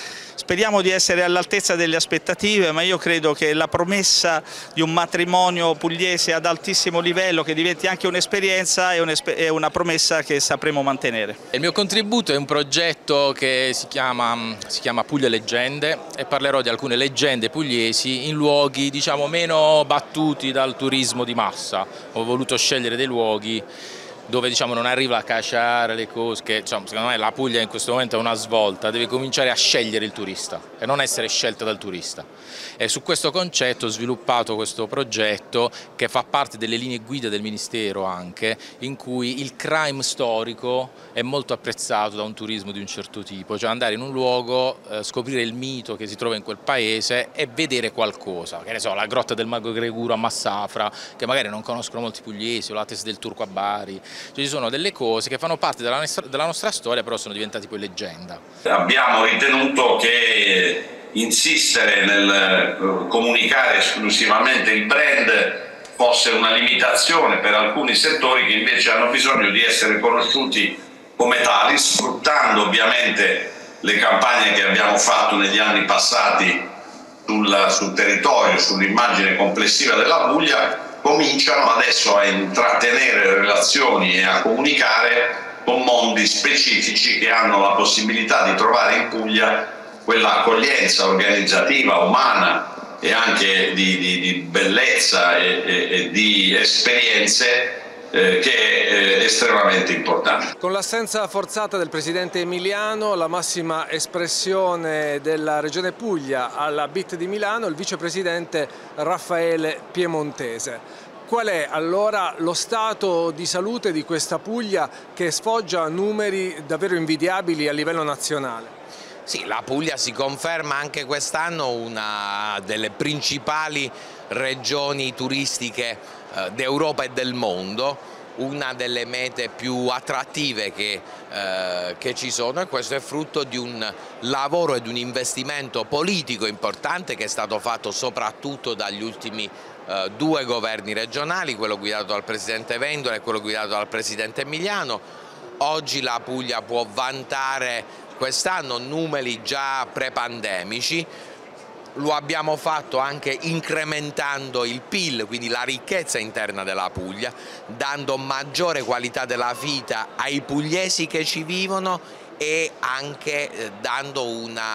Speriamo di essere all'altezza delle aspettative, ma io credo che la promessa di un matrimonio pugliese ad altissimo livello, che diventi anche un'esperienza, è una promessa che sapremo mantenere. Il mio contributo è un progetto che si chiama, si chiama Puglia Leggende, e parlerò di alcune leggende pugliesi in luoghi, diciamo, meno battuti dal turismo di massa. Ho voluto scegliere dei luoghi dove, diciamo, non arriva a cacciare le cose, che, diciamo, secondo me la Puglia in questo momento è una svolta, deve cominciare a scegliere il turista e non essere scelta dal turista. E su questo concetto ho sviluppato questo progetto che fa parte delle linee guida del Ministero anche, in cui il crime storico è molto apprezzato da un turismo di un certo tipo, cioè andare in un luogo, eh, scoprire il mito che si trova in quel paese e vedere qualcosa, che ne so, la grotta del Mago Greguro a Massafra, che magari non conoscono molti pugliesi, o la Testa del Turco a Bari. Cioè, ci sono delle cose che fanno parte della nostra, della nostra storia, però sono diventati poi leggenda. Abbiamo ritenuto che insistere nel comunicare esclusivamente il brand fosse una limitazione per alcuni settori che invece hanno bisogno di essere conosciuti come tali, sfruttando ovviamente le campagne che abbiamo fatto negli anni passati sul, sul territorio, sull'immagine complessiva della Puglia. Cominciano adesso a intrattenere relazioni e a comunicare con mondi specifici che hanno la possibilità di trovare in Puglia quella accoglienza organizzativa, umana e anche di, di, di bellezza e, e, e di esperienze eh, che è eh, estremamente importante. Con l'assenza forzata del presidente Emiliano, la massima espressione della Regione Puglia alla B I T di Milano, il vicepresidente Raffaele Piemontese. Qual è allora lo stato di salute di questa Puglia che sfoggia numeri davvero invidiabili a livello nazionale? Sì, la Puglia si conferma anche quest'anno una delle principali regioni turistiche eh, d'Europa e del mondo, una delle mete più attrattive che, eh, che ci sono, e questo è frutto di un lavoro e di un investimento politico importante che è stato fatto soprattutto dagli ultimi eh, due governi regionali, quello guidato dal Presidente Vendola e quello guidato dal Presidente Emiliano. Oggi la Puglia può vantare quest'anno numeri già pre-pandemici. Lo abbiamo fatto anche incrementando il P I L, quindi la ricchezza interna della Puglia, dando maggiore qualità della vita ai pugliesi che ci vivono e anche dando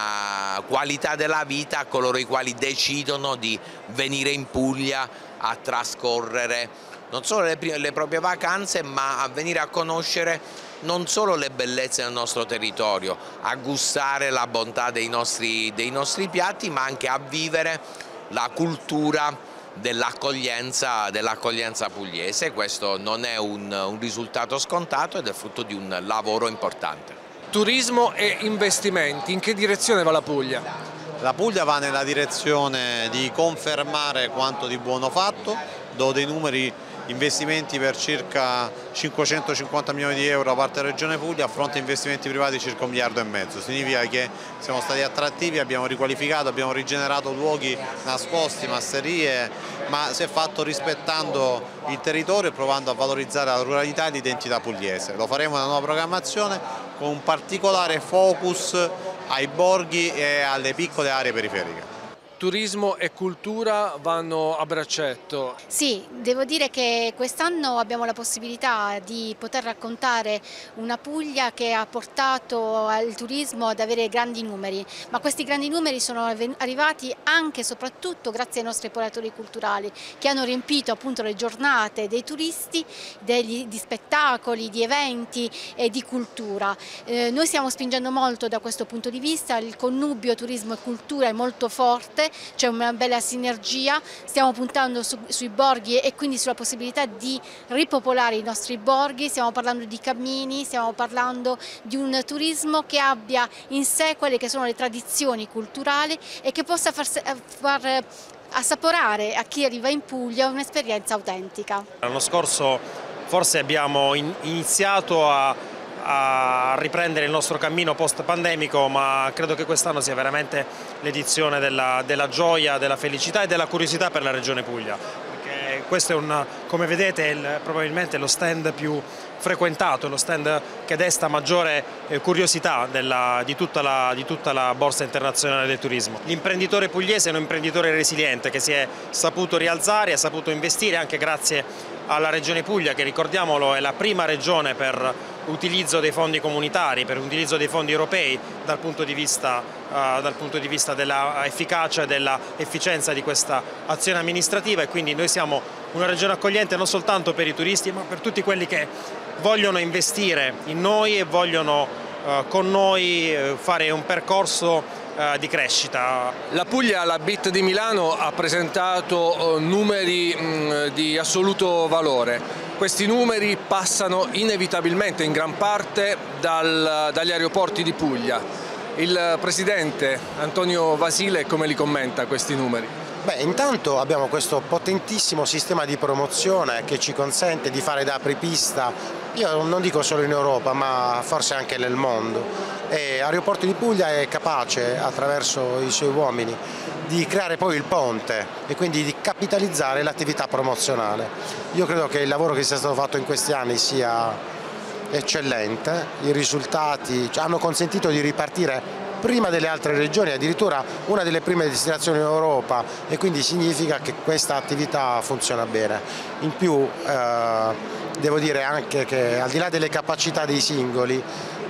una qualità della vita a coloro i quali decidono di venire in Puglia a trascorrere non solo le, prime, le proprie vacanze, ma a venire a conoscere non solo le bellezze del nostro territorio, a gustare la bontà dei nostri, dei nostri piatti, ma anche a vivere la cultura dell'accoglienza dell'accoglienza pugliese. Questo non è un, un risultato scontato ed è frutto di un lavoro importante. Turismo e investimenti, in che direzione va la Puglia? La Puglia va nella direzione di confermare quanto di buono fatto, do dei numeri: investimenti per circa cinquecentocinquanta milioni di euro da parte della Regione Puglia, a fronte di investimenti privati circa un miliardo e mezzo. Significa che siamo stati attrattivi, abbiamo riqualificato, abbiamo rigenerato luoghi nascosti, masserie, ma si è fatto rispettando il territorio e provando a valorizzare la ruralità e l'identità pugliese. Lo faremo nella nuova programmazione con un particolare focus ai borghi e alle piccole aree periferiche. Turismo e cultura vanno a braccetto. Sì, devo dire che quest'anno abbiamo la possibilità di poter raccontare una Puglia che ha portato il turismo ad avere grandi numeri, ma questi grandi numeri sono arrivati anche e soprattutto grazie ai nostri operatori culturali che hanno riempito appunto le giornate dei turisti, degli, di spettacoli, di eventi e di cultura. Eh, noi stiamo spingendo molto da questo punto di vista, il connubio turismo e cultura è molto forte. C'è una bella sinergia, stiamo puntando su, sui borghi e quindi sulla possibilità di ripopolare i nostri borghi, stiamo parlando di cammini, stiamo parlando di un turismo che abbia in sé quelle che sono le tradizioni culturali e che possa far, far assaporare a chi arriva in Puglia un'esperienza autentica. L'anno scorso forse abbiamo in, iniziato a a riprendere il nostro cammino post pandemico, ma credo che quest'anno sia veramente l'edizione della, della gioia, della felicità e della curiosità per la Regione Puglia, perché questo è un, come vedete, il, probabilmente lo stand più frequentato, lo stand che desta maggiore eh, curiosità della, di, tutta la, di tutta la borsa internazionale del turismo. L'imprenditore pugliese è un imprenditore resiliente che si è saputo rialzare, ha saputo investire anche grazie alla Regione Puglia, che ricordiamolo è la prima regione per utilizzo dei fondi comunitari, per utilizzo dei fondi europei dal punto di vista, uh, dal punto di vista dell'efficacia e dell'efficienza di questa azione amministrativa, e quindi noi siamo una regione accogliente non soltanto per i turisti ma per tutti quelli che vogliono investire in noi e vogliono uh, con noi uh, fare un percorso uh, di crescita. La Puglia alla B I T di Milano ha presentato uh, numeri mh, di assoluto valore. Questi numeri passano inevitabilmente in gran parte dal, dagli aeroporti di Puglia. Il Presidente Antonio Vasile come li commenta questi numeri? Beh, intanto abbiamo questo potentissimo sistema di promozione che ci consente di fare da apripista, io non dico solo in Europa ma forse anche nel mondo. E Aeroporti di Puglia è capace, attraverso i suoi uomini, di creare poi il ponte e quindi di capitalizzare l'attività promozionale. Io credo che il lavoro che sia stato fatto in questi anni sia eccellente, i risultati ci hanno consentito di ripartire prima delle altre regioni, addirittura una delle prime destinazioni in Europa, e quindi significa che questa attività funziona bene. In più eh, devo dire anche che al di là delle capacità dei singoli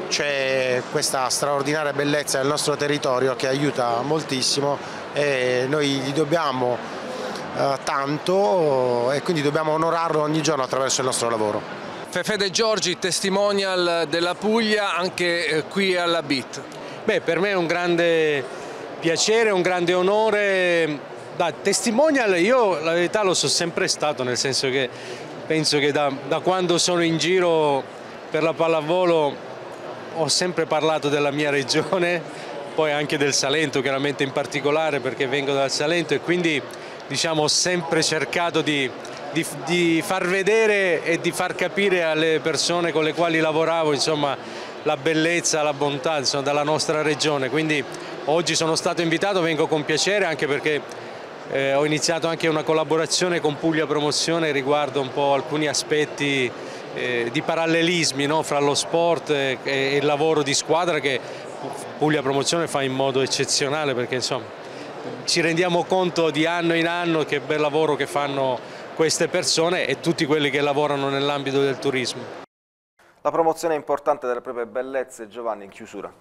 c'è questa straordinaria bellezza del nostro territorio che aiuta moltissimo e noi gli dobbiamo eh, tanto e quindi dobbiamo onorarlo ogni giorno attraverso il nostro lavoro. Fefe De Giorgi, testimonial della Puglia anche eh, qui alla B I T. Beh, per me è un grande piacere, un grande onore. Da testimonial io la verità lo sono sempre stato, nel senso che penso che da, da quando sono in giro per la pallavolo ho sempre parlato della mia regione, poi anche del Salento chiaramente in particolare perché vengo dal Salento, e quindi diciamo ho sempre cercato di, di, di far vedere e di far capire alle persone con le quali lavoravo insomma la bellezza, la bontà insomma, della nostra regione. Quindi oggi sono stato invitato, vengo con piacere anche perché eh, ho iniziato anche una collaborazione con Puglia Promozione riguardo un po' alcuni aspetti eh, di parallelismi, no, fra lo sport e, e il lavoro di squadra che Puglia Promozione fa in modo eccezionale, perché insomma ci rendiamo conto di anno in anno che bel lavoro che fanno queste persone e tutti quelli che lavorano nell'ambito del turismo. La promozione importante delle proprie bellezze, Giovanni, in chiusura.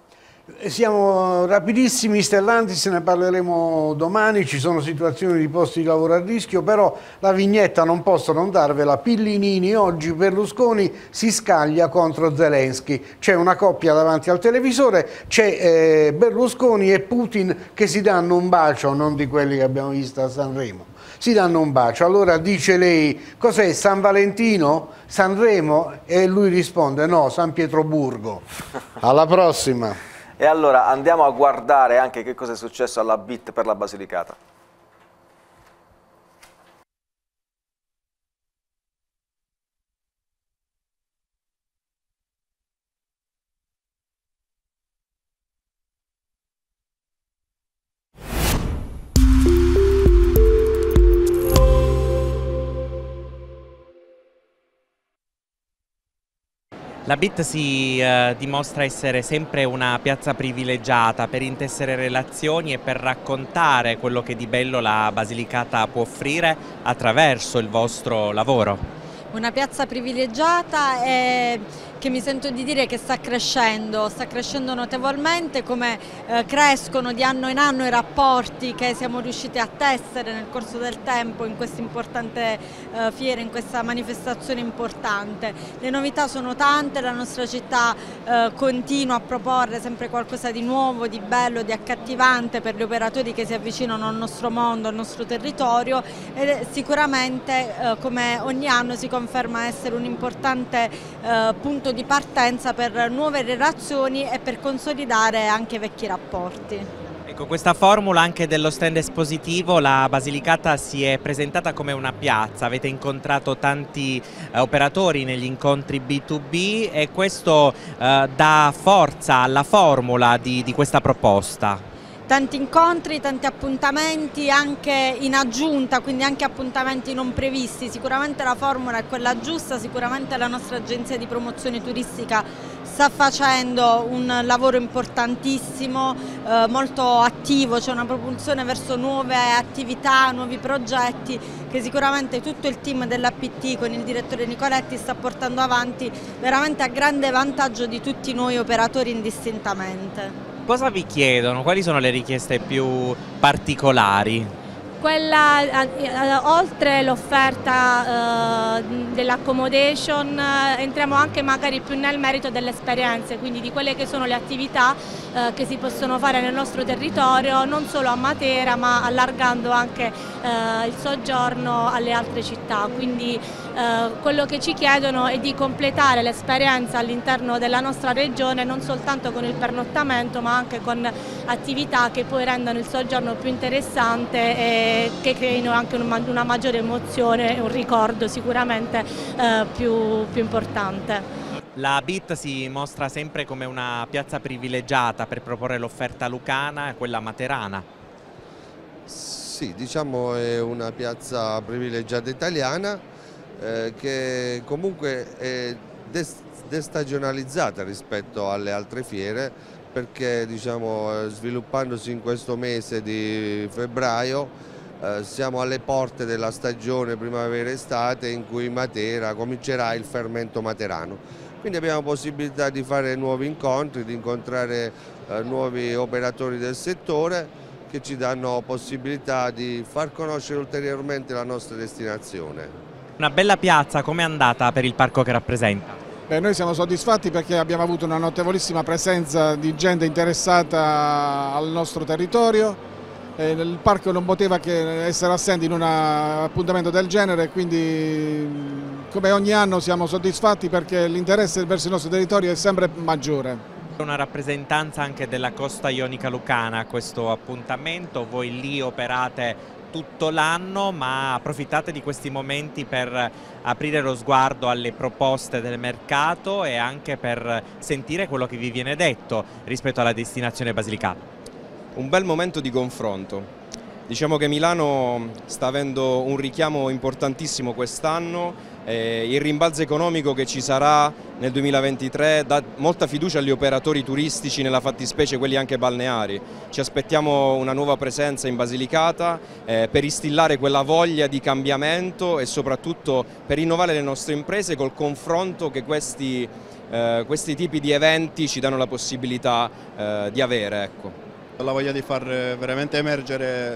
Siamo rapidissimi, Stellantis, ne parleremo domani, ci sono situazioni di posti di lavoro a rischio, però la vignetta non posso non darvela. Pillinini, oggi Berlusconi si scaglia contro Zelensky, c'è una coppia davanti al televisore, c'è eh, Berlusconi e Putin che si danno un bacio, non di quelli che abbiamo visto a Sanremo, si danno un bacio. Allora dice lei, cos'è, San Valentino? Sanremo? E lui risponde, no, San Pietroburgo. Alla prossima. E allora andiamo a guardare anche che cosa è successo alla B I T per la Basilicata. La B I T si eh, dimostra essere sempre una piazza privilegiata per intessere relazioni e per raccontare quello che di bello la Basilicata può offrire attraverso il vostro lavoro. Una piazza privilegiata e che mi sento di dire che sta crescendo, sta crescendo notevolmente, come eh, crescono di anno in anno i rapporti che siamo riusciti a tessere nel corso del tempo in questa importante eh, fiera, in questa manifestazione importante. Le novità sono tante, la nostra città eh, continua a proporre sempre qualcosa di nuovo, di bello, di accattivante per gli operatori che si avvicinano al nostro mondo, al nostro territorio, e sicuramente eh, come ogni anno si conferma essere un importante eh, punto di partenza per nuove relazioni e per consolidare anche vecchi rapporti. Ecco, questa formula anche dello stand espositivo, la Basilicata si è presentata come una piazza, avete incontrato tanti eh, operatori negli incontri B due B e questo eh, dà forza alla formula di, di questa proposta. tanti incontri, tanti appuntamenti anche in aggiunta, quindi anche appuntamenti non previsti. Sicuramente la formula è quella giusta, sicuramente la nostra agenzia di promozione turistica sta facendo un lavoro importantissimo, eh, molto attivo, c'è una propulsione verso nuove attività, nuovi progetti che sicuramente tutto il team dell'A P T con il direttore Nicoletti sta portando avanti veramente a grande vantaggio di tutti noi operatori indistintamente. Cosa vi chiedono? Quali sono le richieste più particolari? Quella, eh, oltre l'offerta eh, dell'accommodation, eh, entriamo anche magari più nel merito delle esperienze, quindi di quelle che sono le attività eh, che si possono fare nel nostro territorio, non solo a Matera ma allargando anche eh, il soggiorno alle altre città. Quindi eh, quello che ci chiedono è di completare l'esperienza all'interno della nostra regione non soltanto con il pernottamento ma anche con attività che poi rendano il soggiorno più interessante e che creino anche una maggiore emozione e un ricordo sicuramente eh, più, più importante. La B I T si mostra sempre come una piazza privilegiata per proporre l'offerta lucana e quella materana. Sì, diciamo è una piazza privilegiata italiana eh, che comunque è destagionalizzata rispetto alle altre fiere, perché diciamo, sviluppandosi in questo mese di febbraio eh, siamo alle porte della stagione primavera-estate in cui Matera comincerà il fermento materano. Quindi abbiamo possibilità di fare nuovi incontri, di incontrare eh, nuovi operatori del settore che ci danno possibilità di far conoscere ulteriormente la nostra destinazione. Una bella piazza, com'è andata per il parco che rappresenta? Beh, noi siamo soddisfatti perché abbiamo avuto una notevolissima presenza di gente interessata al nostro territorio. Eh, il parco non poteva che essere assente in un appuntamento del genere, quindi come ogni anno siamo soddisfatti perché l'interesse verso il nostro territorio è sempre maggiore. Una rappresentanza anche della costa ionica lucana a questo appuntamento, voi lì operate tutto l'anno ma approfittate di questi momenti per aprire lo sguardo alle proposte del mercato e anche per sentire quello che vi viene detto rispetto alla destinazione Basilicata. Un bel momento di confronto. Diciamo che Milano sta avendo un richiamo importantissimo quest'anno, eh, il rimbalzo economico che ci sarà nel duemilaventitré dà molta fiducia agli operatori turistici, nella fattispecie quelli anche balneari. Ci aspettiamo una nuova presenza in Basilicata eh, per instillare quella voglia di cambiamento e soprattutto per rinnovare le nostre imprese col confronto che questi, eh, questi tipi di eventi ci danno la possibilità eh, di avere. Ecco. La voglia di far veramente emergere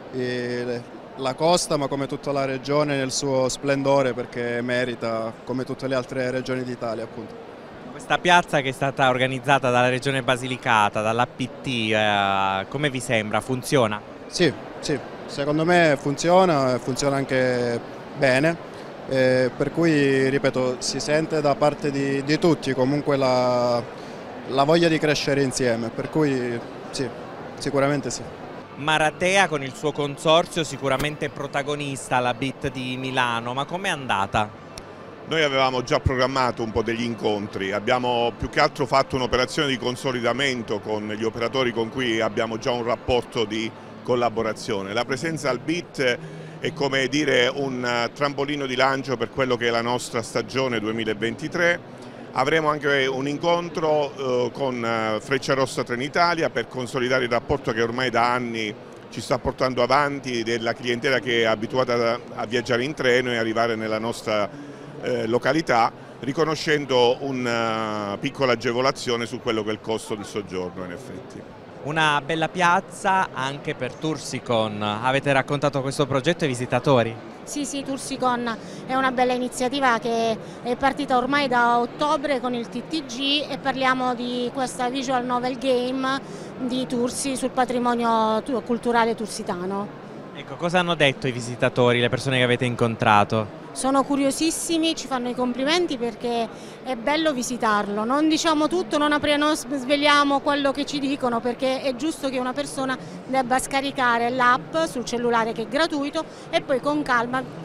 la costa, ma come tutta la regione nel suo splendore, perché merita come tutte le altre regioni d'Italia, appunto. Questa piazza che è stata organizzata dalla regione Basilicata, dall'A P T, eh, come vi sembra? Funziona? Sì, sì, secondo me funziona, funziona anche bene, eh, per cui, ripeto, si sente da parte di, di tutti comunque la, la voglia di crescere insieme, per cui sì, sicuramente sì. Maratea con il suo consorzio sicuramente protagonista alla B I T di Milano, ma com'è andata? Noi avevamo già programmato un po' degli incontri, abbiamo più che altro fatto un'operazione di consolidamento con gli operatori con cui abbiamo già un rapporto di collaborazione. La presenza al B I T è come dire un trampolino di lancio per quello che è la nostra stagione duemilaventitré. Avremo anche un incontro eh, con eh, Frecciarossa Trenitalia per consolidare il rapporto che ormai da anni ci sta portando avanti della clientela che è abituata a, a viaggiare in treno e arrivare nella nostra eh, località, riconoscendo una piccola agevolazione su quello che è il costo del soggiorno in effetti. Una bella piazza anche per Tursicon, avete raccontato questo progetto ai visitatori? Sì, sì, Tursicon è una bella iniziativa che è partita ormai da ottobre con il T T G e parliamo di questa visual novel game di Tursi sul patrimonio culturale tursitano. Ecco, cosa hanno detto i visitatori, le persone che avete incontrato? Sono curiosissimi, ci fanno i complimenti perché è bello visitarlo, non diciamo tutto, non, apriamo, non sveliamo quello che ci dicono, perché è giusto che una persona debba scaricare l'app sul cellulare che è gratuito e poi con calma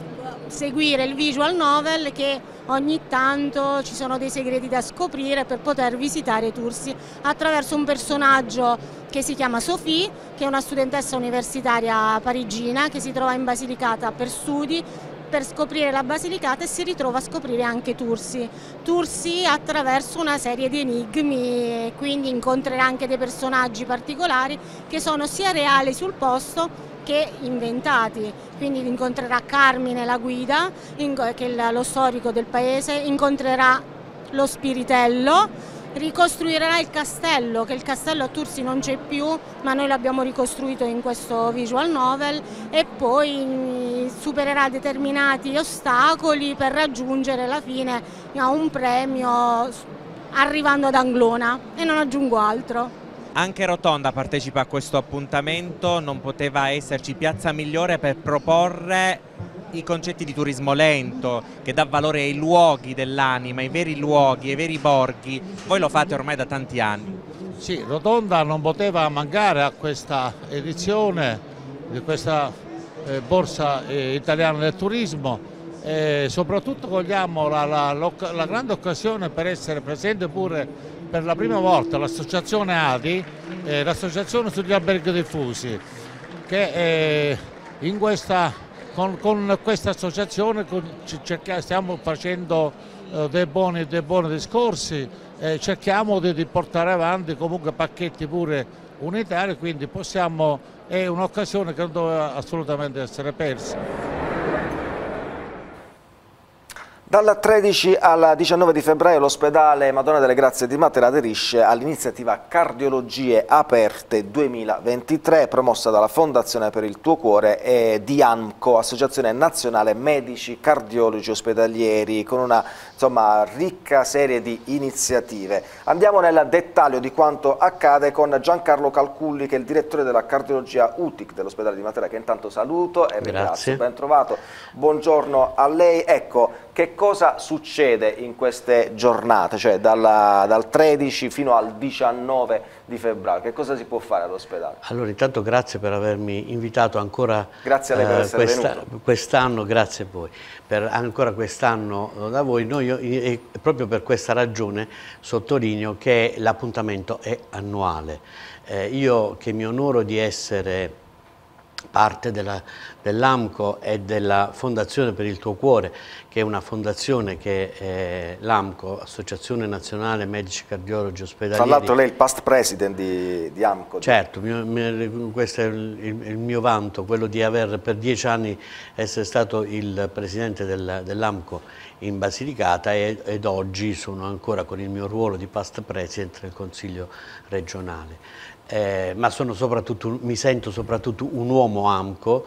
seguire il visual novel, che ogni tanto ci sono dei segreti da scoprire per poter visitare Tursi attraverso un personaggio che si chiama Sophie, che è una studentessa universitaria parigina che si trova in Basilicata per studi, per scoprire la Basilicata, e si ritrova a scoprire anche Tursi. Tursi attraverso una serie di enigmi, e quindi incontrerà anche dei personaggi particolari che sono sia reali sul posto che inventati. Quindi incontrerà Carmine, la guida, che è lo storico del paese, incontrerà lo spiritello, ricostruirà il castello, che il castello a Tursi non c'è più, ma noi l'abbiamo ricostruito in questo visual novel, e poi supererà determinati ostacoli per raggiungere la fine a un premio arrivando ad Anglona, e non aggiungo altro. Anche Rotonda partecipa a questo appuntamento, non poteva esserci piazza migliore per proporre i concetti di turismo lento, che dà valore ai luoghi dell'anima, ai veri luoghi, ai veri borghi. Voi lo fate ormai da tanti anni. Sì, Rotonda non poteva mancare a questa edizione di questa eh, borsa eh, italiana del turismo, e soprattutto cogliamo la, la, la grande occasione per essere presente pure per la prima volta l'associazione A D I, eh, l'associazione sugli alberghi diffusi, che eh, in questa, con, con questa associazione con, cerchiamo, stiamo facendo eh, dei, buoni, dei buoni discorsi, eh, cerchiamo di, di portare avanti comunque pacchetti pure unitari, quindi possiamo, è un'occasione che non doveva assolutamente essere persa. Dal tredici al diciannove di febbraio l'ospedale Madonna delle Grazie di Matera aderisce all'iniziativa Cardiologie Aperte duemilaventitré, promossa dalla Fondazione per il Tuo Cuore e di AMCO, Associazione Nazionale Medici Cardiologi Ospedalieri, con una insomma, ricca serie di iniziative. Andiamo nel dettaglio di quanto accade con Giancarlo Calculli, che è il direttore della cardiologia U T I C dell'ospedale di Matera, che intanto saluto e ringrazio. Ben trovato. Buongiorno a lei. Ecco, che cosa succede in queste giornate, cioè dalla, dal tredici fino al diciannove di febbraio? Che cosa si può fare all'ospedale? Allora, intanto grazie per avermi invitato ancora. Grazie a lei per essere questa, venuto. Quest'anno, grazie a voi, per ancora quest'anno da voi. Noi, e proprio per questa ragione sottolineo che l'appuntamento è annuale. Eh, io che mi onoro di essere parte dell'AMCO e della Fondazione per il Tuo Cuore, che è una fondazione che è l'AMCO, Associazione Nazionale Medici Cardiologi Ospedalieri. Tra l'altro lei è il past president di, di AMCO. Certo, mio, questo è il, il, il mio vanto, quello di aver per dieci anni essere stato il presidente del, dell'AMCO in Basilicata, e, ed oggi sono ancora con il mio ruolo di past president del Consiglio regionale. Eh, ma sono soprattutto, mi sento soprattutto un uomo AMCO,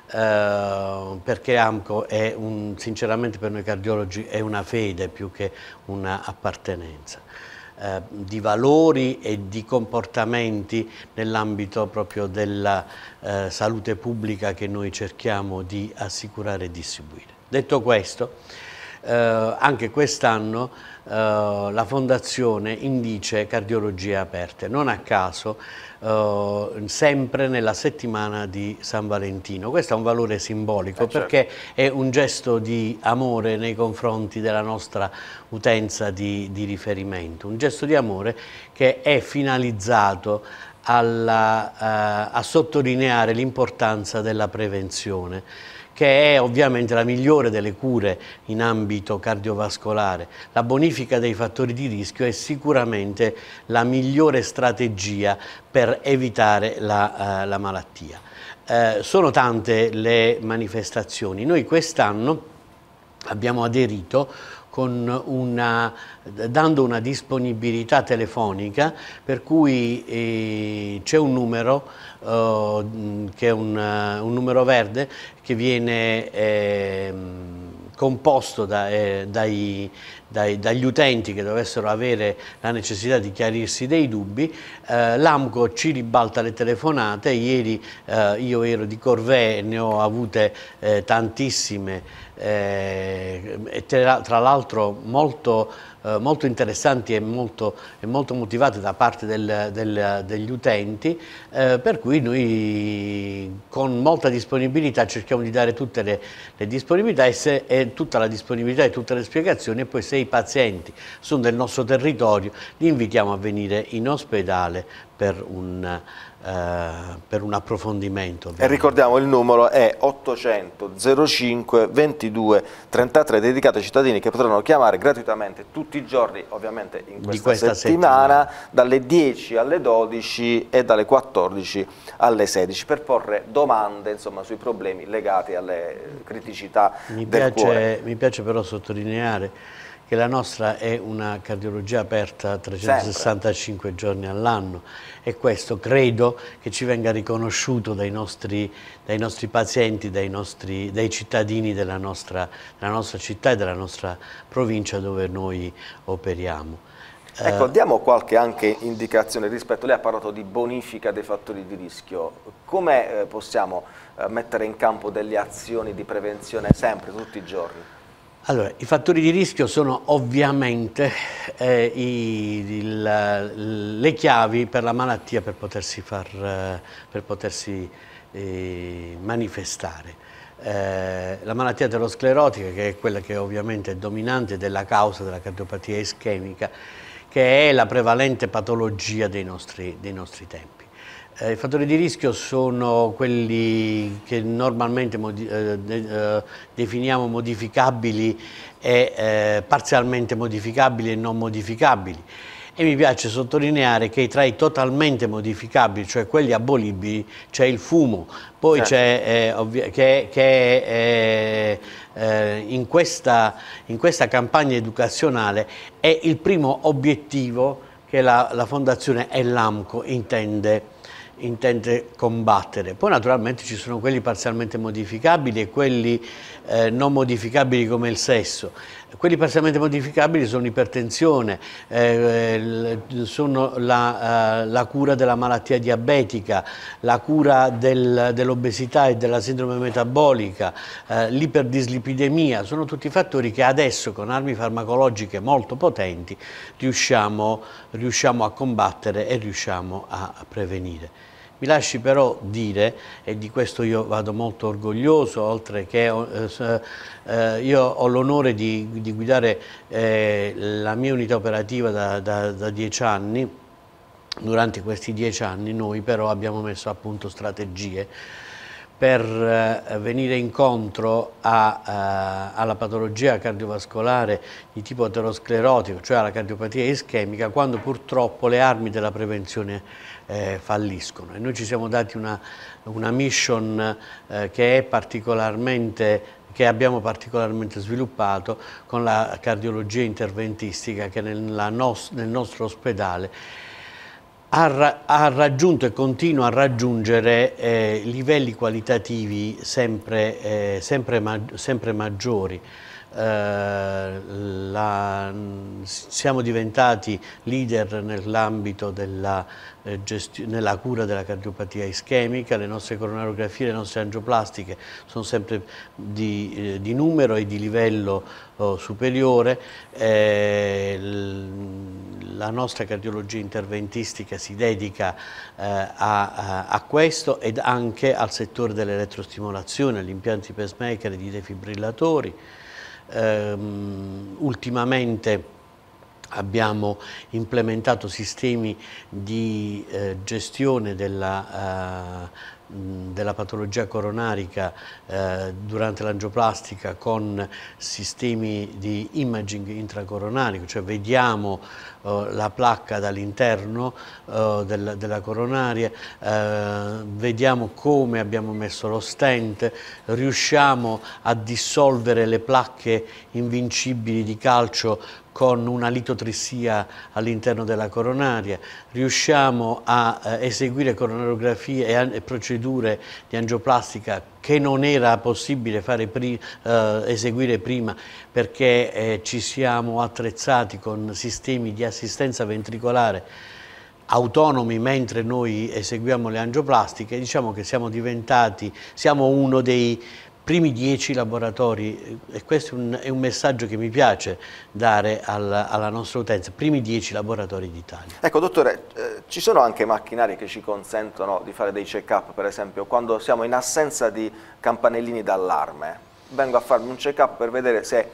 eh, perché AMCO è un, sinceramente per noi cardiologi è una fede più che una appartenenza eh, di valori e di comportamenti nell'ambito proprio della eh, salute pubblica che noi cerchiamo di assicurare e distribuire. Detto questo, eh, anche quest'anno Uh, la Fondazione indice Cardiologie Aperte, non a caso uh, sempre nella settimana di San Valentino. Questo è un valore simbolico, eh, perché certo. È un gesto di amore nei confronti della nostra utenza di, di riferimento, un gesto di amore che è finalizzato alla, uh, a sottolineare l'importanza della prevenzione, che è ovviamente la migliore delle cure in ambito cardiovascolare. La bonifica dei fattori di rischio è sicuramente la migliore strategia per evitare la, uh, la malattia. Uh, sono tante le manifestazioni. Noi quest'anno abbiamo aderito con una, dando una disponibilità telefonica, per cui eh, c'è un numero eh, che è un, un numero verde che viene eh, composto da, eh, dai, dai, dagli utenti che dovessero avere la necessità di chiarirsi dei dubbi. eh, L'AMCO ci ribalta le telefonate. Ieri eh, io ero di corvée e ne ho avute eh, tantissime, eh, e tra, tra l'altro molto eh, molto interessanti e molto, e molto motivate da parte del, del, degli utenti, eh, per cui noi con molta disponibilità cerchiamo di dare tutte le, le disponibilità e, se, e tutta la disponibilità e tutte le spiegazioni, e poi se i pazienti sono del nostro territorio li invitiamo a venire in ospedale per un, Uh, per un approfondimento. Ovviamente. E ricordiamo il numero è ottocento zero cinque ventidue trentatré, dedicato ai cittadini che potranno chiamare gratuitamente tutti i giorni, ovviamente in questa, Di questa settimana, settimana, dalle dieci alle dodici e dalle quattordici alle sedici, per porre domande, insomma, sui problemi legati alle criticità mi del piace, cuore. Mi piace però sottolineare che la nostra è una cardiologia aperta trecentosessantacinque Sempre. giorni all'anno, e questo credo che ci venga riconosciuto dai nostri, dai nostri pazienti, dai, nostri, dai cittadini della nostra, della nostra città e della nostra provincia dove noi operiamo. Ecco, diamo qualche anche indicazione rispetto, lei ha parlato di bonifica dei fattori di rischio, come eh, possiamo eh, mettere in campo delle azioni di prevenzione sempre, tutti i giorni? Allora, i fattori di rischio sono ovviamente eh, i, il, le chiavi per la malattia per potersi, far, eh, per potersi eh, manifestare. Eh, la malattia aterosclerotica, che è quella che ovviamente è dominante della causa della cardiopatia ischemica, che è la prevalente patologia dei nostri, dei nostri tempi. Eh, I fattori di rischio sono quelli che normalmente modi eh, de eh, definiamo modificabili e eh, parzialmente modificabili e non modificabili, e mi piace sottolineare che tra i totalmente modificabili, cioè quelli abolibili, c'è il fumo, poi certo. c'è eh, che, che eh, eh, in, questa, in questa campagna educazionale è il primo obiettivo che la, la Fondazione Ellamco intende intende combattere. Poi naturalmente ci sono quelli parzialmente modificabili e quelli eh, non modificabili come il sesso. Quelli parzialmente modificabili sono l'ipertensione, eh, sono la, uh, la cura della malattia diabetica, la cura del, dell'obesità e della sindrome metabolica, eh, l'iperdislipidemia, sono tutti fattori che adesso con armi farmacologiche molto potenti riusciamo, riusciamo a combattere e riusciamo a prevenire. Mi lasci però dire, e di questo io vado molto orgoglioso, oltre che eh, eh, io ho l'onore di, di guidare eh, la mia unità operativa da, da, da dieci anni. Durante questi dieci anni noi però abbiamo messo a punto strategie per eh, venire incontro a, eh, alla patologia cardiovascolare di tipo aterosclerotico, cioè alla cardiopatia ischemica, quando purtroppo le armi della prevenzione eh, falliscono. E noi ci siamo dati una, una mission eh, che è particolarmente che abbiamo particolarmente sviluppato con la cardiologia interventistica, che nella nos nel nostro ospedale ha, ha raggiunto e continua a raggiungere eh, livelli qualitativi sempre, eh, sempre, ma sempre maggiori. Eh, la, siamo diventati leader nell'ambito della, eh, nella cura della cardiopatia ischemica, le nostre coronarografie, le nostre angioplastiche sono sempre di, eh, di numero e di livello oh, superiore. Eh, la nostra cardiologia interventistica si dedica eh, a, a, a questo ed anche al settore dell'elettrostimolazione, agli impianti pacemaker e di defibrillatori. Um, ultimamente abbiamo implementato sistemi di eh, gestione della, uh, della patologia coronarica eh, durante l'angioplastica con sistemi di imaging intracoronarico, cioè vediamo uh, la placca dall'interno uh, del, della coronaria, uh, vediamo come abbiamo messo lo stent, riusciamo a dissolvere le placche invincibili di calcio con una litotrissia all'interno della coronaria, riusciamo a eh, eseguire coronarografie e, e procedure di angioplastica che non era possibile fare pri eh, eseguire prima, perché eh, ci siamo attrezzati con sistemi di assistenza ventricolare autonomi mentre noi eseguiamo le angioplastiche. Diciamo che siamo diventati, siamo uno dei primi dieci laboratori, e questo è un, è un messaggio che mi piace dare alla, alla nostra utenza, primi dieci laboratori d'Italia. Ecco dottore, eh, ci sono anche macchinari che ci consentono di fare dei check-up, per esempio quando siamo in assenza di campanellini d'allarme, vengo a farmi un check-up per vedere se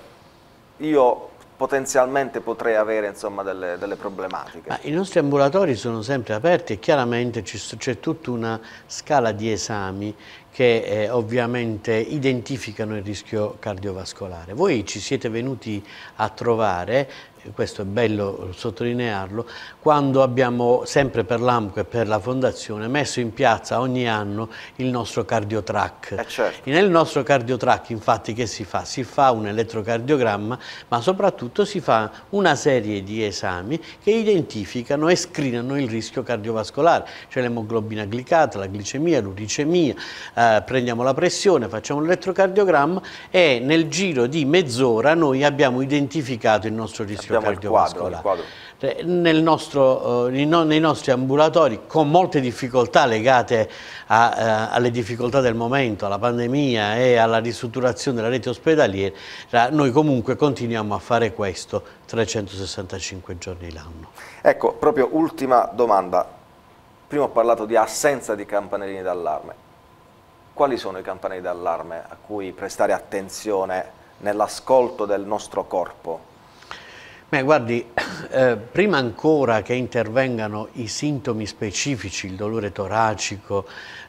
io potenzialmente potrei avere insomma, delle, delle problematiche. Ma i nostri ambulatori sono sempre aperti e chiaramente c'è tutta una scala di esami che eh, ovviamente identificano il rischio cardiovascolare. Voi ci siete venuti a trovare, questo è bello sottolinearlo, quando abbiamo sempre per l'AMCO e per la Fondazione messo in piazza ogni anno il nostro cardiotrack. Eh certo. Nel nostro cardiotrack infatti che si fa? Si fa un elettrocardiogramma, ma soprattutto si fa una serie di esami che identificano e screenano il rischio cardiovascolare, cioè l'emoglobina glicata, la glicemia, l'uricemia, eh, prendiamo la pressione, facciamo l'elettrocardiogramma e nel giro di mezz'ora noi abbiamo identificato il nostro rischio abbiamo cardiovascolare. Il quadro, il quadro. Nel nostro, eh, nei nostri ambulatori, con molte difficoltà legate a, eh, alle difficoltà del momento, alla pandemia e alla ristrutturazione della rete ospedaliera, noi comunque continuiamo a fare questo trecentosessantacinque giorni l'anno. Ecco, proprio ultima domanda. Prima ho parlato di assenza di campanellini d'allarme. Quali sono i campanelli d'allarme a cui prestare attenzione nell'ascolto del nostro corpo? Beh, guardi, eh, prima ancora che intervengano i sintomi specifici, il dolore toracico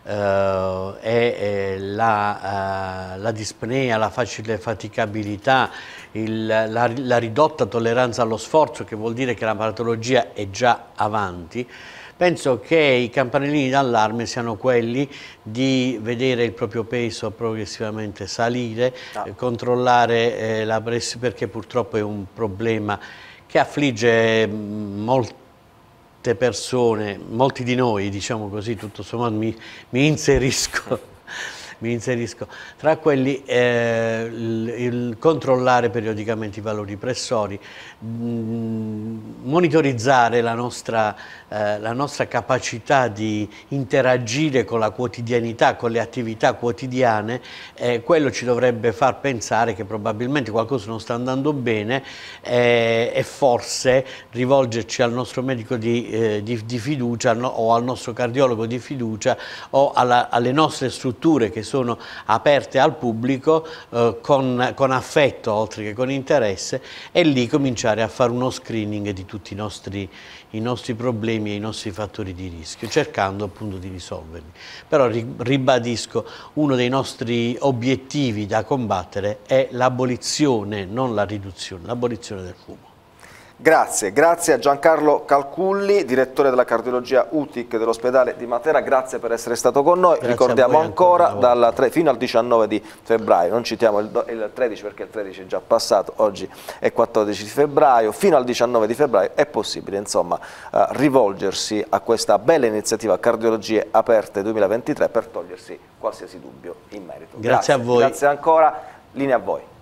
eh, e eh, la, eh, la dispnea, la facile faticabilità, il, la, la ridotta tolleranza allo sforzo, che vuol dire che la patologia è già avanti, penso che i campanellini d'allarme siano quelli di vedere il proprio peso progressivamente salire, ah. eh, controllare eh, la pressione, perché purtroppo è un problema che affligge molte persone, molti di noi, diciamo così, tutto sommato mi, mi inserisco. mi inserisco, tra quelli eh, il, il controllare periodicamente i valori pressori, mh, monitorizzare la nostra, eh, la nostra capacità di interagire con la quotidianità, con le attività quotidiane, eh, quello ci dovrebbe far pensare che probabilmente qualcosa non sta andando bene eh, e forse rivolgerci al nostro medico di, eh, di, di fiducia no, o al nostro cardiologo di fiducia o alla, alle nostre strutture che sono aperte al pubblico eh, con, con affetto oltre che con interesse, e lì cominciare a fare uno screening di tutti i nostri, i nostri problemi e i nostri fattori di rischio, cercando appunto di risolverli. Però ribadisco, uno dei nostri obiettivi da combattere è l'abolizione, non la riduzione, l'abolizione del fumo. Grazie, grazie a Giancarlo Calculli, direttore della cardiologia U T I C dell'ospedale di Matera, grazie per essere stato con noi. Grazie. Ricordiamo ancora, ancora dalla tre, fino al diciannove di febbraio, non citiamo il, il tredici perché il tredici è già passato, oggi è quattordici di febbraio, fino al diciannove di febbraio è possibile insomma eh, rivolgersi a questa bella iniziativa Cardiologie Aperte duemilaventitré per togliersi qualsiasi dubbio in merito. Grazie, grazie a voi. Grazie ancora, linea a voi.